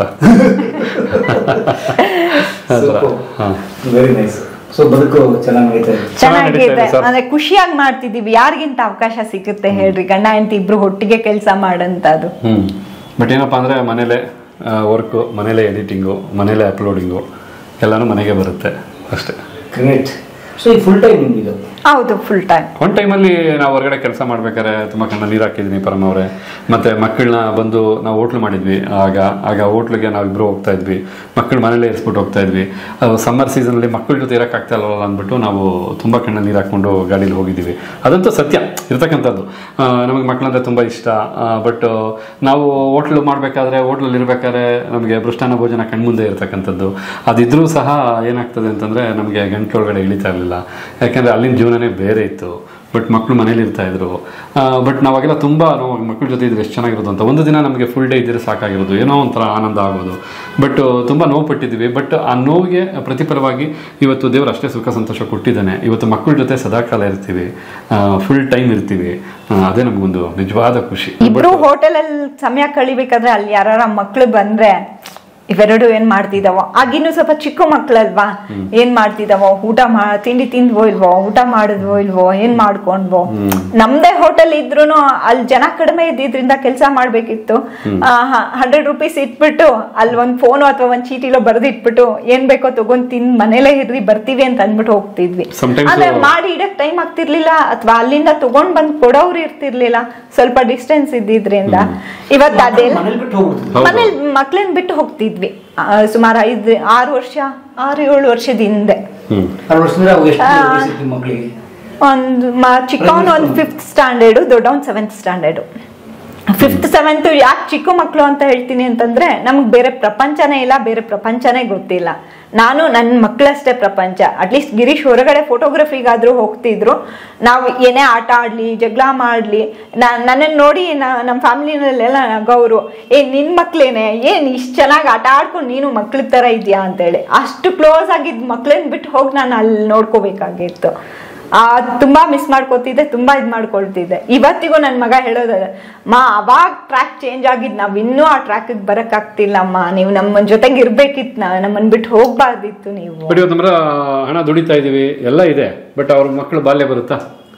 Very nice. ಸೊ ಬದುಕು ಚೆನ್ನಾಗಿದೆ,
ಅಂದ್ರೆ ಖುಷಿಯಾಗಿ ಮಾಡ್ತಿದೀವಿ. ಯಾರಿಗಿಂತ ಅವಕಾಶ ಸಿಗುತ್ತೆ ಹೇಳ್ರಿ, ಗಂಡ ಹೆಂಡತಿ ಇಬ್ರು ಒಟ್ಟಿಗೆ ಕೆಲಸ ಮಾಡಂತದ್ದು.
ಬಟ್ ಏನಪ್ಪಾ ಅಂದ್ರೆ ಮನೇಲೆ ವರ್ಕು, ಮನೇಲೆ ಎಡಿಟಿಂಗು, ಮನೇಲೆ ಅಪ್ಲೋಡಿಂಗು ಎಲ್ಲಾನು ಮನೆಗೆ ಬರುತ್ತೆ ಅಷ್ಟೇ.
ಗ್ರೇಟ್. ಸೊ ಈ ಫುಲ್ ಟೈಮ್ ನಿಮ್ದು?
ಹೌದು, ಫುಲ್ ಟೈಮ್.
ಒಂದು ಟೈಮಲ್ಲಿ ನಾವು ಹೊರಗಡೆ ಕೆಲಸ ಮಾಡ್ಬೇಕಾದ್ರೆ ತುಂಬ ಕಣ್ಣ ನೀರು ಹಾಕಿದ್ವಿ ಪರಮ ಅವರೇ. ಮತ್ತೆ ಮಕ್ಕಳನ್ನ ಬಂದು ನಾವು ಹೋಟ್ಲು ಮಾಡಿದ್ವಿ. ಆಗ ಹೋಟ್ಲಿಗೆ ನಾವಿಬ್ರು ಹೋಗ್ತಾ ಇದ್ವಿ, ಮಕ್ಕಳು ಮನೇಲೆ ಇರಿಸ್ಬಿಟ್ಟು ಹೋಗ್ತಾ ಇದ್ವಿ. ಸಮ್ಮರ್ ಸೀಸನಲ್ಲಿ ಮಕ್ಕಳ ಜೊತೆ ಇರೋಕ್ಕಾಗ್ತಾ ಇಲ್ಲವಲ್ಲ ಅಂದ್ಬಿಟ್ಟು ನಾವು ತುಂಬ ಕಣ್ಣ ನೀರು ಹಾಕ್ಕೊಂಡು ಗಾಡೀಲಿ ಹೋಗಿದ್ದೀವಿ. ಅದಂತೂ ಸತ್ಯ ಇರ್ತಕ್ಕಂಥದ್ದು. ನಮಗೆ ಮಕ್ಕಳಂದ್ರೆ ತುಂಬ ಇಷ್ಟ. ಬಟ್ ನಾವು ಹೋಟ್ಲು ಮಾಡಬೇಕಾದ್ರೆ, ಹೋಟ್ಲಲ್ಲಿ ಇರಬೇಕಾದ್ರೆ ನಮಗೆ ಮೃಷ್ಟಾನ್ನ ಭೋಜನ ಕಣ್ಮುಂದೆ ಇರ್ತಕ್ಕಂಥದ್ದು. ಅದಿದ್ರೂ ಸಹ ಏನಾಗ್ತದೆ ಅಂತಂದರೆ ನಮಗೆ ಗಂಟಲೊಳಗಡೆ ಇಳಿತಾ ಇರಲಿಲ್ಲ. ಯಾಕೆಂದರೆ ಅಲ್ಲಿನ ಜೀವನನೇ ಬೇರೆ ಇತ್ತು. ಬಟ್ ಮಕ್ಕಳು ಮನೇಲಿ ಇರ್ತಾ ಇದ್ರು. ಬಟ್ ನಾವಾಗೆಲ್ಲ ತುಂಬ ನಾವು ಮಕ್ಕಳ ಜೊತೆ ಇದ್ರೆ ಎಷ್ಟು ಚೆನ್ನಾಗಿರೋದು ಅಂತ. ಒಂದು ದಿನ ನಮಗೆ ಫುಲ್ ಡೇ ಇದ್ದರೆ ಸಾಕಾಗಿರೋದು, ಏನೋ ಒಂಥರ ಆನಂದ ಆಗೋದು. ಬಟ್ ತುಂಬ ನೋವು ಪಟ್ಟಿದ್ದೀವಿ. ಬಟ್ ಆ ನೋವಿಗೆ ಪ್ರತಿಫಲವಾಗಿ ಇವತ್ತು ದೇವರು ಅಷ್ಟೇ ಸುಖ ಸಂತೋಷ ಕೊಟ್ಟಿದ್ದಾನೆ. ಇವತ್ತು ಮಕ್ಕಳ ಜೊತೆ ಸದಾಕಾಲ ಇರ್ತೀವಿ, ಫುಲ್ ಟೈಮ್ ಇರ್ತೀವಿ. ಅದೇ ನಮಗೊಂದು ನಿಜವಾದ ಖುಷಿ.
ಇಬ್ರು ಹೋಟೆಲಲ್ಲಿ ಸಮಯ ಕಳಿಬೇಕಾದ್ರೆ ಅಲ್ಲಿ ಯಾರ ಮಕ್ಳು ಬಂದ್ರೆ ಇವೆರಡು ಏನ್ ಮಾಡ್ತಿದಾವೋ, ಆಗಿನ್ನೂ ಸ್ವಲ್ಪ ಚಿಕ್ಕ ಮಕ್ಳಲ್ವಾ, ಏನ್ ಮಾಡ್ತಿದಾವೋ, ತಿಂಡಿ ತಿಂದ್ವೋ ಇಲ್ವೋ, ಊಟ ಮಾಡಿದ್ವೋ ಇಲ್ವೋ, ಏನ್ ಮಾಡ್ಕೊಂಡ್ವೋ. ನಮ್ದೇ ಹೋಟೆಲ್ ಇದ್ರೂನು ಅಲ್ಲಿ ಜನ ಕಡಿಮೆ ಇದ್ದಿದ್ರಿಂದ ಕೆಲಸ ಮಾಡ್ಬೇಕಿತ್ತು. 100 ರೂಪೀಸ್ ಇಟ್ಬಿಟ್ಟು ಅಲ್ಲಿ ಒಂದ್ ಫೋನ್ ಅಥವಾ ಒಂದ್ ಚೀಟಿಲೋ ಬರ್ದಿಟ್ಬಿಟ್ಟು ಏನ್ ಬೇಕೋ ತಗೊಂಡ್ ತಿಂದ್ ಮನೇಲೆ ಇರ್ರಿ ಬರ್ತೀವಿ ಅಂತ ಅಂದ್ಬಿಟ್ಟು ಹೋಗ್ತಿದ್ವಿ. ಆದ್ರೆ ಮಾಡಿ ಇಡಕ್ ಟೈಮ್ ಆಗ್ತಿರ್ಲಿಲ್ಲ, ಅಥವಾ ಅಲ್ಲಿಂದ ತಗೊಂಡ್ ಬಂದ್ ಕೊಡೋರು ಇರ್ತಿರ್ಲಿಲ್ಲ, ಸ್ವಲ್ಪ ಡಿಸ್ಟೆನ್ಸ್ ಇದ್ದಿದ್ರಿಂದ. ಇವತ್ತು ಅದೆಲ್ಲ ಮನೇಲಿ ಮಕ್ಳನ್ನ ಬಿಟ್ಟು ಹೋಗ್ತಿದ್ವಿ. ಸುಮಾರು 6-7 ವರ್ಷದ ಹಿಂದೆ. ಒಂದು ಚಿಕ್ಕವನು ಒಂದು 5th standard, ದೊಡ್ಡವನ್ 7th standard. 5th 7th ಯಾಕೆ ಚಿಕ್ಕ ಮಕ್ಕಳು ಅಂತ ಹೇಳ್ತೀನಿ ಅಂತಂದ್ರೆ ನಮ್ಗೆ ಬೇರೆ ಪ್ರಪಂಚನೇ ಇಲ್ಲ, ಬೇರೆ ಪ್ರಪಂಚನೇ ಗೊತ್ತಿಲ್ಲ. ನಾನು ನನ್ನ ಮಕ್ಕಳಷ್ಟೇ ಪ್ರಪಂಚ. ಅಟ್ಲೀಸ್ಟ್ ಗಿರೀಶ್ ಹೊರಗಡೆ ಫೋಟೋಗ್ರಫಿಗಾದ್ರೂ ಹೋಗ್ತಿದ್ರು. ನಾವು ಏನೇ ಆಟ ಆಡ್ಲಿ, ಜಗಳ ಮಾಡ್ಲಿ, ನನ್ನನ್ನು ನೋಡಿ ನಮ್ಮ ಫ್ಯಾಮಿಲಿನಲ್ಲೆಲ್ಲ ನಗೋರು, ನಿನ್ ಮಕ್ಳೇನೆ, ಏನ್ ಇಷ್ಟು ಚೆನ್ನಾಗಿ ಆಟ ಆಡ್ಕೊಂಡು ನೀನು ಮಕ್ಳ ತರ ಇದೆಯಾ ಅಂತೇಳಿ. ಅಷ್ಟು ಕ್ಲೋಸ್ ಆಗಿದ್ ಮಕ್ಳನ್ನ ಬಿಟ್ಟು ಹೋಗಿ ನಾನು ಅಲ್ಲಿ ನೋಡ್ಕೋಬೇಕಾಗಿತ್ತು. ತುಂಬಾ ಮಿಸ್ ಮಾಡ್ಕೋತಿದ್ದೆ, ತುಂಬಾ ಇದ್ ಮಾಡ್ಕೊಳ್ತಿದ್ದೆ. ಇವತ್ತಿಗೂ ನನ್ ಮಗ ಹೇಳೋದ, ಅವಾಗ ಟ್ರ್ಯಾಕ್ ಚೇಂಜ್ ಆಗಿದ್, ನಾವ್ ಇನ್ನೂ ಆ ಟ್ರ್ಯಾಕ್ ಬರಕ್ ಆಗ್ತಿಲ್ಲಮ್ಮ, ನೀವು ನಮ್ಮ ಜೊತೆಗೆ ಇರ್ಬೇಕಿತ್ತು, ನಮ್ಮನ್ ಬಿಟ್ಟು ಹೋಗ್ಬಾರ್ದಿತ್ತು ನೀವು.
ಹಣ ದುಡಿತಾ ಇದೀವಿ, ಎಲ್ಲ ಇದೆ, ಬಟ್ ಅವ್ರ ಮಕ್ಕಳು ಬಾಲ್ಯ ಬರುತ್ತಾ?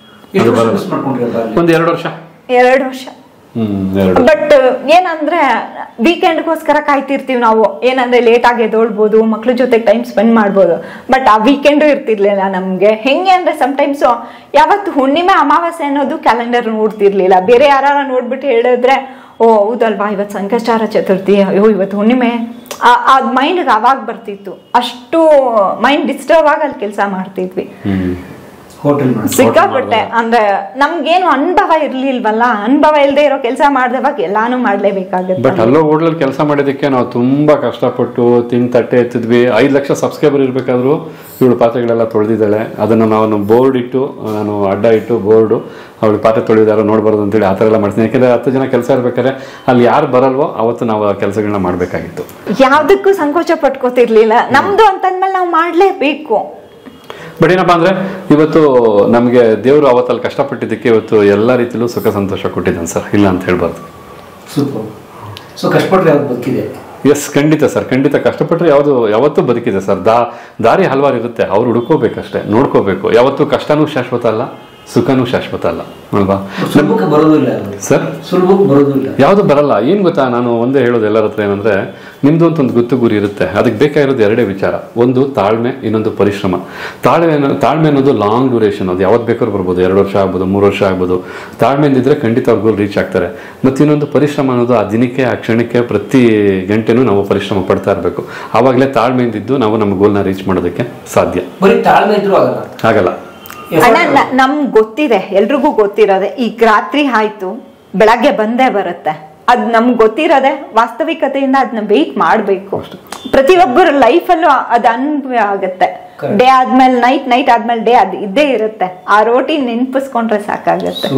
ಒಂದ್ 2 ವರ್ಷ.
2 ವರ್ಷ. ಬಟ್ ಏನಂದ್ರೆ ವೀಕೆಂಡ್ಗೋಸ್ಕರ ಕಾಯ್ತಿರ್ತೀವಿ ನಾವು. ಏನಂದ್ರೆ ಲೇಟ್ ಆಗಿ ಎದ್ದೋಳ್ಬೋದು, ಮಕ್ಳ ಜೊತೆ ಟೈಮ್ ಸ್ಪೆಂಡ್ ಮಾಡ್ಬೋದು. ಬಟ್ ಆ ವೀಕೆಂಡು ಇರ್ತಿರ್ಲಿಲ್ಲ ನಮ್ಗೆ. ಹೆಂಗೆ ಅಂದ್ರೆ ಸಮ್ಟೈಮ್ಸ್ ಯಾವತ್ತು ಹುಣ್ಣಿಮೆ ಅಮಾವಾಸ್ಯೆ ಅನ್ನೋದು ಕ್ಯಾಲೆಂಡರ್ ನೋಡ್ತಿರ್ಲಿಲ್ಲ. ಬೇರೆ ಯಾರ ನೋಡ್ಬಿಟ್ಟು ಹೇಳಿದ್ರೆ, ಓ ಹೌದಲ್ವಾ ಇವತ್ತು ಸಂಕಷ್ಟಾರ ಚತುರ್ಥಿ, ಅಯ್ಯೋ ಇವತ್ತು ಹುಣ್ಣಿಮೆ, ಅದ್ ಮೈಂಡ್ಗೆ ಅವಾಗ ಬರ್ತಿತ್ತು. ಅಷ್ಟು ಮೈಂಡ್ ಡಿಸ್ಟರ್ಬ್ ಆಗಿ ಅಲ್ಲಿ ಕೆಲಸ ಮಾಡ್ತಿದ್ವಿ. ಸಿಕ್ಕಾಪಟ್ಟೆ. ಅಂದ್ರೆ ನಮ್ಗೇನು ಅನುಭವ ಇರ್ಲಿಲ್ವಲ್ಲ, ಅನುಭವ ಇಲ್ಲದೆ ಇರೋ ಕೆಲಸ ಮಾಡ್ದವಾಗ ಎಲ್ಲಾನು ಮಾಡ್ಲೇಬೇಕಾಗುತ್ತೆ.
ಬಟ್ ಅಲ್ಲೋ ಹೋಟ್ಲಲ್ಲಿ ಕೆಲಸ ಮಾಡೋದಕ್ಕೆ ನಾವು ತುಂಬಾ ಕಷ್ಟಪಟ್ಟು ತಿಂದು ತಟ್ಟೆ ಎತ್ತಿದ್ವಿ. 5 ಲಕ್ಷ ಸಬ್ಸ್ಕ್ರೈಬರ್ ಇರ್ಬೇಕಾದ್ರು ಇವಳು ಪಾತ್ರೆಗಳೆಲ್ಲ ತೊಳೆದಿದ್ದಾಳೆ. ಅದನ್ನು ನಾವು ಬೋರ್ಡ್ ಇಟ್ಟು, ನಾನು ಅಡ್ಡ ಇಟ್ಟು ಬೋರ್ಡು ಅವಳು ಪಾತ್ರೆ ತೊಳೆದಾರೋ ನೋಡ್ಬಾರ್ದು ಅಂತೇಳಿ ಆ ಥರ ಎಲ್ಲ ಮಾಡ್ತೀನಿ. ಯಾಕೆಂದ್ರೆ 10 ಜನ ಕೆಲಸ ಇರ್ಬೇಕಾದ್ರೆ ಅಲ್ಲಿ ಯಾರು ಬರಲ್ವೋ ಅವತ್ತು ನಾವು ಆ ಕೆಲಸಗಳನ್ನ ಮಾಡಬೇಕಾಗಿತ್ತು.
ಯಾವ್ದಕ್ಕೂ ಸಂಕೋಚ ಪಟ್ಕೋತಿರ್ಲಿಲ್ಲ. ನಮ್ದು ಅಂತಂದ್ಮೇಲೆ ನಾವು ಮಾಡ್ಲೇಬೇಕು.
ಬಟ್ ಏನಪ್ಪಾ ಅಂದ್ರೆ ಇವತ್ತು ನಮಗೆ ದೇವರು ಅವತ್ತಲ್ಲಿ ಕಷ್ಟಪಟ್ಟಿದ್ದಕ್ಕೆ ಇವತ್ತು ಎಲ್ಲ ರೀತಿಯಲ್ಲೂ ಸುಖ ಸಂತೋಷ ಕೊಟ್ಟಿದ್ದಾನೆ ಸರ್, ಇಲ್ಲ ಅಂತ ಹೇಳ್ಬಾರ್ದು.
ಸೂಪರ್. ಸೊ ಕಷ್ಟಪಟ್ಟರೆ ಯಾವ್ದು ಬದುಕಿದೆ?
ಎಸ್, ಖಂಡಿತ ಸರ್, ಖಂಡಿತ ಕಷ್ಟಪಟ್ಟರೆ ಯಾವತ್ತೂ ಬದುಕಿದೆ ಸರ್. ದಾರಿ ಹಲವಾರು ಇರುತ್ತೆ, ಅವ್ರು ಹುಡುಕೋಬೇಕಷ್ಟೇ, ನೋಡ್ಕೋಬೇಕು. ಯಾವತ್ತೂ ಕಷ್ಟನೂ ಶಾಶ್ವತ ಅಲ್ಲ, ಸುಖನೂ ಶಾಶ್ವತ ಅಲ್ಲ ಅಲ್ವಾ ಸರ್? ಯಾವುದು ಬರಲ್ಲ. ಏನು ಗೊತ್ತಾ, ನಾನು ಒಂದೇ ಹೇಳೋದು ಎಲ್ಲರ ಹತ್ರ ಏನಂದ್ರೆ, ನಿಮ್ದು ಅಂತ ಒಂದು ಗುತ್ತು ಗುರಿ ಇರುತ್ತೆ, ಅದಕ್ಕೆ ಬೇಕಾಗಿರೋದು 2 ವಿಚಾರ. ಒಂದು ತಾಳ್ಮೆ, ಇನ್ನೊಂದು ಪರಿಶ್ರಮ. ತಾಳ್ಮೆ ಅನ್ನೋದು ಲಾಂಗ್ ಡ್ಯೂರೇಷನ್, ಅದು ಯಾವತ್ತು ಬೇಕಾದ್ರೂ ಬರ್ಬೋದು, 2 ವರ್ಷ ಆಗ್ಬೋದು, 3 ವರ್ಷ ಆಗ್ಬೋದು. ತಾಳ್ಮೆಯಿಂದಿದ್ರೆ ಖಂಡಿತ ಅವ್ರ ಗೋಲ್ ರೀಚ್ ಆಗ್ತಾರೆ. ಮತ್ತು ಇನ್ನೊಂದು ಪರಿಶ್ರಮ ಅನ್ನೋದು ಆ ದಿನಕ್ಕೆ, ಆ ಕ್ಷಣಕ್ಕೆ, ಪ್ರತಿ ಗಂಟೆನೂ ನಾವು ಪರಿಶ್ರಮ ಪಡ್ತಾ ಇರಬೇಕು. ಆವಾಗಲೇ ತಾಳ್ಮೆಯಿಂದಿದ್ದು ನಾವು ನಮ್ಮ ಗೋಲ್ನ ರೀಚ್ ಮಾಡೋದಕ್ಕೆ ಸಾಧ್ಯ. ಆಗಲ್ಲ.
ಅಣ್ಣ, ನಮ್ಗೆ ಗೊತ್ತಿದೆ, ಎಲ್ರಿಗೂ ಗೊತ್ತಿರೋದೆ, ಈಗ ರಾತ್ರಿ ಆಯ್ತು ಬೆಳಗ್ಗೆ ಬಂದೇ ಬರುತ್ತೆ. ಅದ್ ನಮ್ಗೆ ಗೊತ್ತಿರೋದೆ. ವಾಸ್ತವಿಕತೆಯಿಂದ ಅದನ್ನ ವೆಯ್ಟ್ ಮಾಡ್ಬೇಕು. ಪ್ರತಿಯೊಬ್ಬರ ಲೈಫಲ್ಲೂ ಅದು ಅನುಭವ ಆಗುತ್ತೆ. ಡೇ ಆದ್ಮೇಲೆ ನೈಟ್ ಆದ್ಮೇಲೆ ಡೇ ಅದು ಇದ್ದೇ ಇರುತ್ತೆ. ಆ ರೋಟಿ ನೆನಪಿಸ್ಕೊಂಡ್ರೆ ಸಾಕಾಗುತ್ತೆ.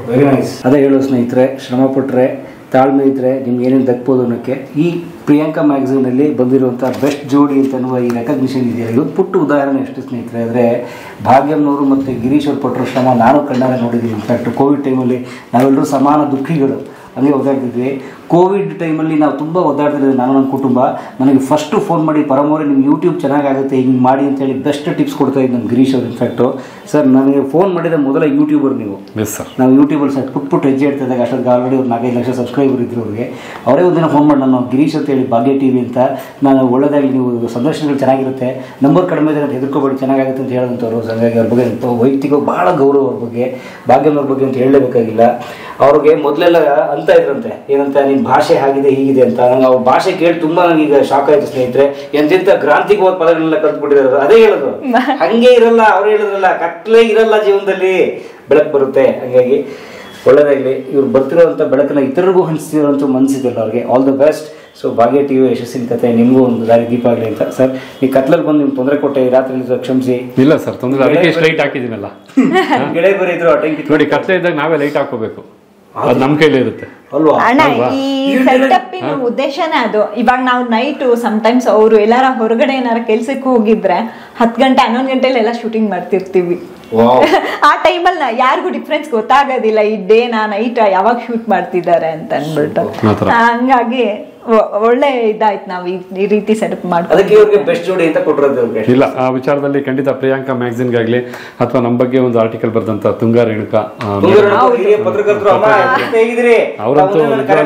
ಅದೇ ಹೇಳೋ ಸ್ನೇಹಿತರೆ, ಶ್ರಮ ಪಟ್ರೆ, ತಾಳ್ಮೆ ಇದ್ರೆ ನಿಮ್ಗೆ ಏನೇನು ದಕ್ಬೋದು ಅನ್ನೋಕ್ಕೆ ಈ ಪ್ರಿಯಾಂಕಾ ಮ್ಯಾಗಝೀನಲ್ಲಿ ಬಂದಿರುವಂಥ ಬೆಸ್ಟ್ ಜೋಡಿ ಅಂತ ಅನ್ನುವ ಈ ರೆಕಗ್ನಿಷನ್ ಇದೆಯಲ್ಲ, ಇದು ಪುಟ್ಟ ಉದಾಹರಣೆ ಎಷ್ಟು ಸ್ನೇಹಿತರೆ. ಅಂದರೆ ಭಾಗ್ಯಮ್ಮನವರು ಮತ್ತು ಗಿರೀಶ್ ಅವ್ರು ಪಟ್ಟರು ಶ್ರಮ ನಾನು ಕಣ್ಣಾರೆ ನೋಡಿದ್ದೀನಿ. ಇನ್ಫ್ಯಾಕ್ಟ್ ಕೋವಿಡ್ ಟೈಮಲ್ಲಿ ನಾವೆಲ್ಲರೂ ಸಮಾನ ದುಃಖಿಗಳು, ಹಂಗೆ ಓದಾಡ್ತಿದ್ವಿ. ಕೋವಿಡ್ ಟೈಮಲ್ಲಿ ನಾವು ತುಂಬ ಓದಾಡ್ತಿದ್ವಿ, ನಾನು ನನ್ನ ಕುಟುಂಬ. ನನಗೆ ಫಸ್ಟು ಫೋನ್ ಮಾಡಿ, ಪರಮೋರೆ ನಿಮ್ಮ ಯೂಟ್ಯೂಬ್ ಚೆನ್ನಾಗಾಗುತ್ತೆ, ಹಿಂಗೆ ಮಾಡಿ ಅಂತೇಳಿ ಬೆಸ್ಟ್ ಟಿಪ್ಸ್ ಕೊಡ್ತಾ ಇದ್ದು ನಮ್ಮ ಗಿರೀಶ್ ಅವರು. ಇನ್ಫ್ಯಾಕ್ಟು ಸರ್, ನನಗೆ ಫೋನ್ ಮಾಡಿದ ಮೊದಲ ಯೂಟ್ಯೂಬರ್ ನೀವು. ನಾವು ಯೂಟ್ಯೂಬಲ್ಲಿ ಸರ್ ಪುಟ್ಟು ಹೆಜ್ಜೆ ಇಡ್ತಿದ್ದಾಗ ಅಷ್ಟೊಂದು ಆಲ್ರೆಡಿ ಅವ್ರು 4-5 ಲಕ್ಷ ಸಬ್ಸ್ಕ್ರೈಬರ್ ಇದ್ರು ಅವ್ರಿಗೆ. ಅವರೇ ಒಂದಿನ ಫೋನ್ ಮಾಡಿ, ನಾನು ಗಿರೀಶ್ ಅಂತ ಹೇಳಿ ಭಾಗ್ಯ ಟಿವಿ ಅಂತ, ನಾನು ಒಳ್ಳೆದಾಗಿ ನೀವು ಸಂದರ್ಶನಗಳು ಚೆನ್ನಾಗಿರುತ್ತೆ, ನಂಬರ್ ಕಡಿಮೆ ಇದೆ ಅಂತ ಹೆದರ್ಕೋಬೇಡಿ, ಚೆನ್ನಾಗಾಗುತ್ತೆ ಅಂತ ಹೇಳಿದಂಥವ್ರು. ಹಾಗಾಗಿ ಅವ್ರ ಬಗ್ಗೆ ವೈಯಕ್ತಿಕ ಭಾಳ ಗೌರವ, ಅವ್ರ ಬಗ್ಗೆ ಭಾಗ್ಯಮ್ಮವ್ರ ಬಗ್ಗೆ ಅಂತ ಹೇಳಲೇಬೇಕಾಗಿಲ್ಲ. ಅವ್ರಿಗೆ ಮೊದಲೆಲ್ಲ ಅಂತ ಇದ್ರಂತೆ, ಏನಂತ ನಿಮ್ಮ ಭಾಷೆ ಆಗಿದೆ ಹೀಗಿದೆ ಅಂತ. ನಂಗೆ ಅವ್ರ ಭಾಷೆ ಕೇಳಿ ತುಂಬಾ ನನಗೀಗ ಶಾಕ್ ಆಯ್ತು ಸ್ನೇಹಿತರೆ. ಎಂತೆಂಥ ಗ್ರಾಂಥಿಕವಾದ ಪದಗಳನ್ನೆಲ್ಲ ಕಲ್ತ್ಬಿಟ್ಟಿದ್ದಾರೆ. ಅದೇ ಹೇಳೋದು, ಹಂಗೆ ಇರಲ್ಲ, ಅವ್ರು ಹೇಳಿದ್ರಲ್ಲ, ಕತ್ಲೇ ಇರಲ್ಲ ಜೀವನದಲ್ಲಿ, ಬೆಳಕು ಬರುತ್ತೆ. ಹಾಗಾಗಿ ಒಳ್ಳೆದಾಗಲಿ. ಇವ್ರು ಬರ್ತಿರೋಂಥ ಬೆಳಕನ್ನ ಇತರರಿಗೂ ಹಂಚ್ತಿರೋಂಥ ಮನಸ್ಸಿದೆಲ್ಲ ಅವ್ರಿಗೆ. All the best. So Bhagya TV ಯಶಸ್ಸಿನ ಕತೆ ನಿಮಗೂ ಒಂದು ದಾರಿ ದೀಪ ಆಗಲಿ ಅಂತ. ಸರ್, ಈ ಕತ್ಲಲ್ಲಿ ಬಂದು ನಿಮ್ಗೆ ತೊಂದರೆ ಕೊಟ್ಟೆ, ರಾತ್ರಿ ಕ್ಷಮಿಸಿ.
ಇಲ್ಲ ಸರ್, ತೊಂದರೆ, ಅದಕ್ಕೆ ಲೈಟ್ ಹಾಕಿದ್ದೀನಲ್ಲ.
ಗೆಳೆಯ ಬರೀದ್ರು ಆ ಟೈಮ್
ನೋಡಿ, ಕತ್ಲೆ ಇದ್ದಾಗ ನಾವೇ ಲೈಟ್ ಹಾಕೋಬೇಕು, ಅದು ನಮ್ಮ ಕೈಲೇ ಇರುತ್ತೆ
ಅಣ್ಣ. ಈ ಸೆಟಪ್ಪಿನ ಉದ್ದೇಶನೇ ಅದು. ಇವಾಗ ನಾವು ನೈಟು ಸಮ್ಟೈಮ್ಸ್ ಅವರು ಎಲ್ಲಾರ ಹೊರಗಡೆ ಏನಾರ ಕೆಲ್ಸಕ್ಕೆ ಹೋಗಿದ್ರೆ 10 ಗಂಟೆ 11 ಗಂಟೆಲಿ ಎಲ್ಲ ಶೂಟಿಂಗ್ ಮಾಡ್ತಿರ್ತೀವಿ. ಆ ಟೈಮಲ್ಲಿ ಯಾರಿಗೂ ಡಿಫ್ರೆನ್ಸ್ ಗೊತ್ತಾಗೋದಿಲ್ಲ, ಈ ಡೇ ನೈಟ್ ಯಾವಾಗ ಶೂಟ್ ಮಾಡ್ತಿದ್ದಾರೆ ಅಂತ ಅಂದ್ಬಿಟ್ಟು. ಹಂಗಾಗಿ ಒಳ್ಳೆ ಇದಾಯ್ತು ನಾವು ಈ ರೀತಿ ಸೆಟಪ್
ಇಲ್ಲ. ಆ ವಿಚಾರದಲ್ಲಿ ಖಂಡಿತ ಪ್ರಿಯಾಂಕಾ ಮ್ಯಾಗಝಿನ್ಗಾಗ್ಲಿ ಅಥವಾ ನಮ್ಮ ಬಗ್ಗೆ ಒಂದು ಆರ್ಟಿಕಲ್ ಬರ್ದಂತ ತುಂಗಾ ರೇಣುಕಾ ಅವರಂತೂ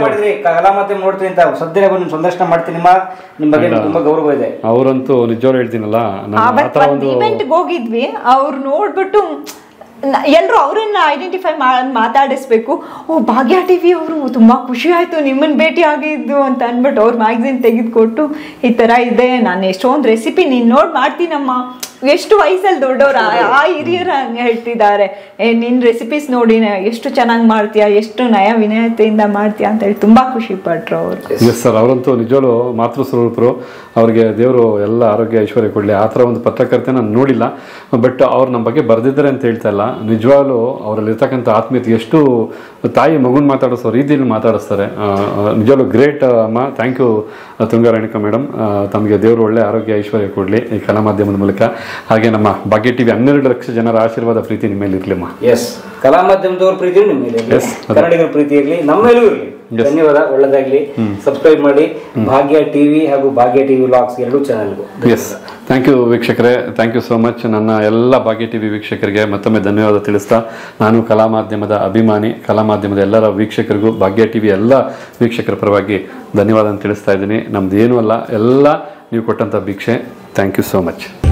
ನಿಜವಾಗ್ಲೂ ಹೇಳ್ತೀನಲ್ಲ,
ಹೋಗಿದ್ವಿ, ಅವ್ರು ನೋಡ್ಬಿಟ್ಟು ಎಲ್ಲರೂ ಅವ್ರನ್ನ ಐಡೆಂಟಿಫೈ ಮಾತಾಡಿಸ್ಬೇಕು. ಓ, ಭಾಗ್ಯ ಟಿವಿ ಅವರು ತುಂಬಾ ಖುಷಿ ಆಯ್ತು ನಿಮ್ಮನ್ನ ಭೇಟಿ ಆಗಿದ್ದು ಅಂತ ಅಂದ್ಬಿಟ್ಟು ಅವ್ರ ಮ್ಯಾಗಝಿನ್ ತೆಗೆದುಕೊಟ್ಟು, ಈ ತರ ಇದೆ, ನಾನು ಎಷ್ಟೊಂದು ರೆಸಿಪಿ ನೀನ್ ನೋಡ್ ಮಾಡ್ತೀನಮ್ಮ. ಎಷ್ಟು ವಯಸ್ಸಲ್ಲಿ ದೊಡ್ಡವ್ರ ಆ ಹಿರಿಯರ ಹಂಗೆ ಹೇಳ್ತಿದ್ದಾರೆ, ನಿನ್ ರೆಸಿಪೀಸ್ ನೋಡಿ ಎಷ್ಟು ಚೆನ್ನಾಗಿ ಮಾಡ್ತೀಯಾ, ಎಷ್ಟು ನಯ ವಿನಯತೆಯಿಂದ ಮಾಡ್ತೀಯಾ ಅಂತ ಹೇಳಿ ತುಂಬಾ ಖುಷಿ ಪಟ್ರು ಅವರು.
ಎಸ್ ಸರ್, ಅವರಂತೂ ನಿಜವಾಗ್ಲೂ ಮಾತೃ ಸ್ವರೂಪರು. ಅವ್ರಿಗೆ ದೇವರು ಎಲ್ಲ ಆರೋಗ್ಯ ಐಶ್ವರ್ಯ ಕೊಡಲಿ. ಆ ಥರ ಒಂದು ಪತ್ರಕರ್ತೆ ನಾನು ನೋಡಿಲ್ಲ. ಬಟ್ ಅವ್ರು ನಮ್ಮ ಬಗ್ಗೆ ಬರೆದಿದ್ದಾರೆ ಅಂತ ಹೇಳ್ತಾ ಇಲ್ಲ, ನಿಜವಾಗ್ಲೂ ಅವರಲ್ಲಿರ್ತಕ್ಕಂಥ ಆತ್ಮೀಯತೆ, ಎಷ್ಟು ತಾಯಿ ಮಗುನ ಮಾತಾಡಿಸೋ ರೀತಿಯಲ್ಲಿ ಮಾತಾಡಿಸ್ತಾರೆ. ನಿಜವಾಗ್ಲೂ ಗ್ರೇಟ್ ಅಮ್ಮ. Thank you Tunga Renuka madam. ತಮಗೆ ದೇವರು ಒಳ್ಳೆ ಆರೋಗ್ಯ ಐಶ್ವರ್ಯ ಕೊಡಲಿ ಈ ಕಲಾ ಮಾಧ್ಯಮದ ಮೂಲಕ. ಹಾಗೆ ನಮ್ಮ ಭಾಗ್ಯ ಟಿವಿ 12 ಲಕ್ಷ ಜನರ ಆಶೀರ್ವಾದ, ಪ್ರೀತಿ ನಿಮ್ಮ ಮೇಲೆ ಇರಲಿಮ್ಮ.
ಎಸ್, ಕಲಾ ಮಾಧ್ಯಮದವ್ರ ಪ್ರೀತಿ ನಿಮ್ಮ ಮೇಲೆ ಇರಲಿ, ಕನ್ನಡಿಗರ ಪ್ರೀತಿ ಇರಲಿ, ನಮ್ಮ ಮೇಲೂ ಇರಲಿ. ಧನ್ಯವಾದ, ಒಳ್ಳೆದಾಗ್ಲಿ. ಸಬ್ಸ್ಕ್ರೈಬ್ ಮಾಡಿ ಭಾಗ್ಯ ಟಿವಿ ಹಾಗೂ ಭಾಗ್ಯ ಟಿವಿ ವ್ಲಾಗ್ಸ್ 2 ಚಾನೆಲ್ಗೂ.
ಎಸ್, ಥ್ಯಾಂಕ್ ಯು ವೀಕ್ಷಕರೇ, ಥ್ಯಾಂಕ್ ಯು ಸೋ ಮಚ್. ನನ್ನ ಎಲ್ಲ ಭಾಗ್ಯ ಟಿವಿ ವೀಕ್ಷಕರಿಗೆ ಮತ್ತೊಮ್ಮೆ ಧನ್ಯವಾದ ತಿಳಿಸ್ತಾ, ನಾನು ಕಲಾ ಮಾಧ್ಯಮದ ಅಭಿಮಾನಿ, ಕಲಾ ಮಾಧ್ಯಮದ ಎಲ್ಲರ ವೀಕ್ಷಕರಿಗೂ ಭಾಗ್ಯ ಟಿವಿ ಎಲ್ಲ ವೀಕ್ಷಕರ ಪರವಾಗಿ ಧನ್ಯವಾದ ತಿಳಿಸ್ತಾ ಇದ್ದೀನಿ. ನಮ್ದು ಏನೂ ಅಲ್ಲ, ಎಲ್ಲ ನೀವು ಕೊಟ್ಟಂಥ ಭಿಕ್ಷೆ. Thank you so much.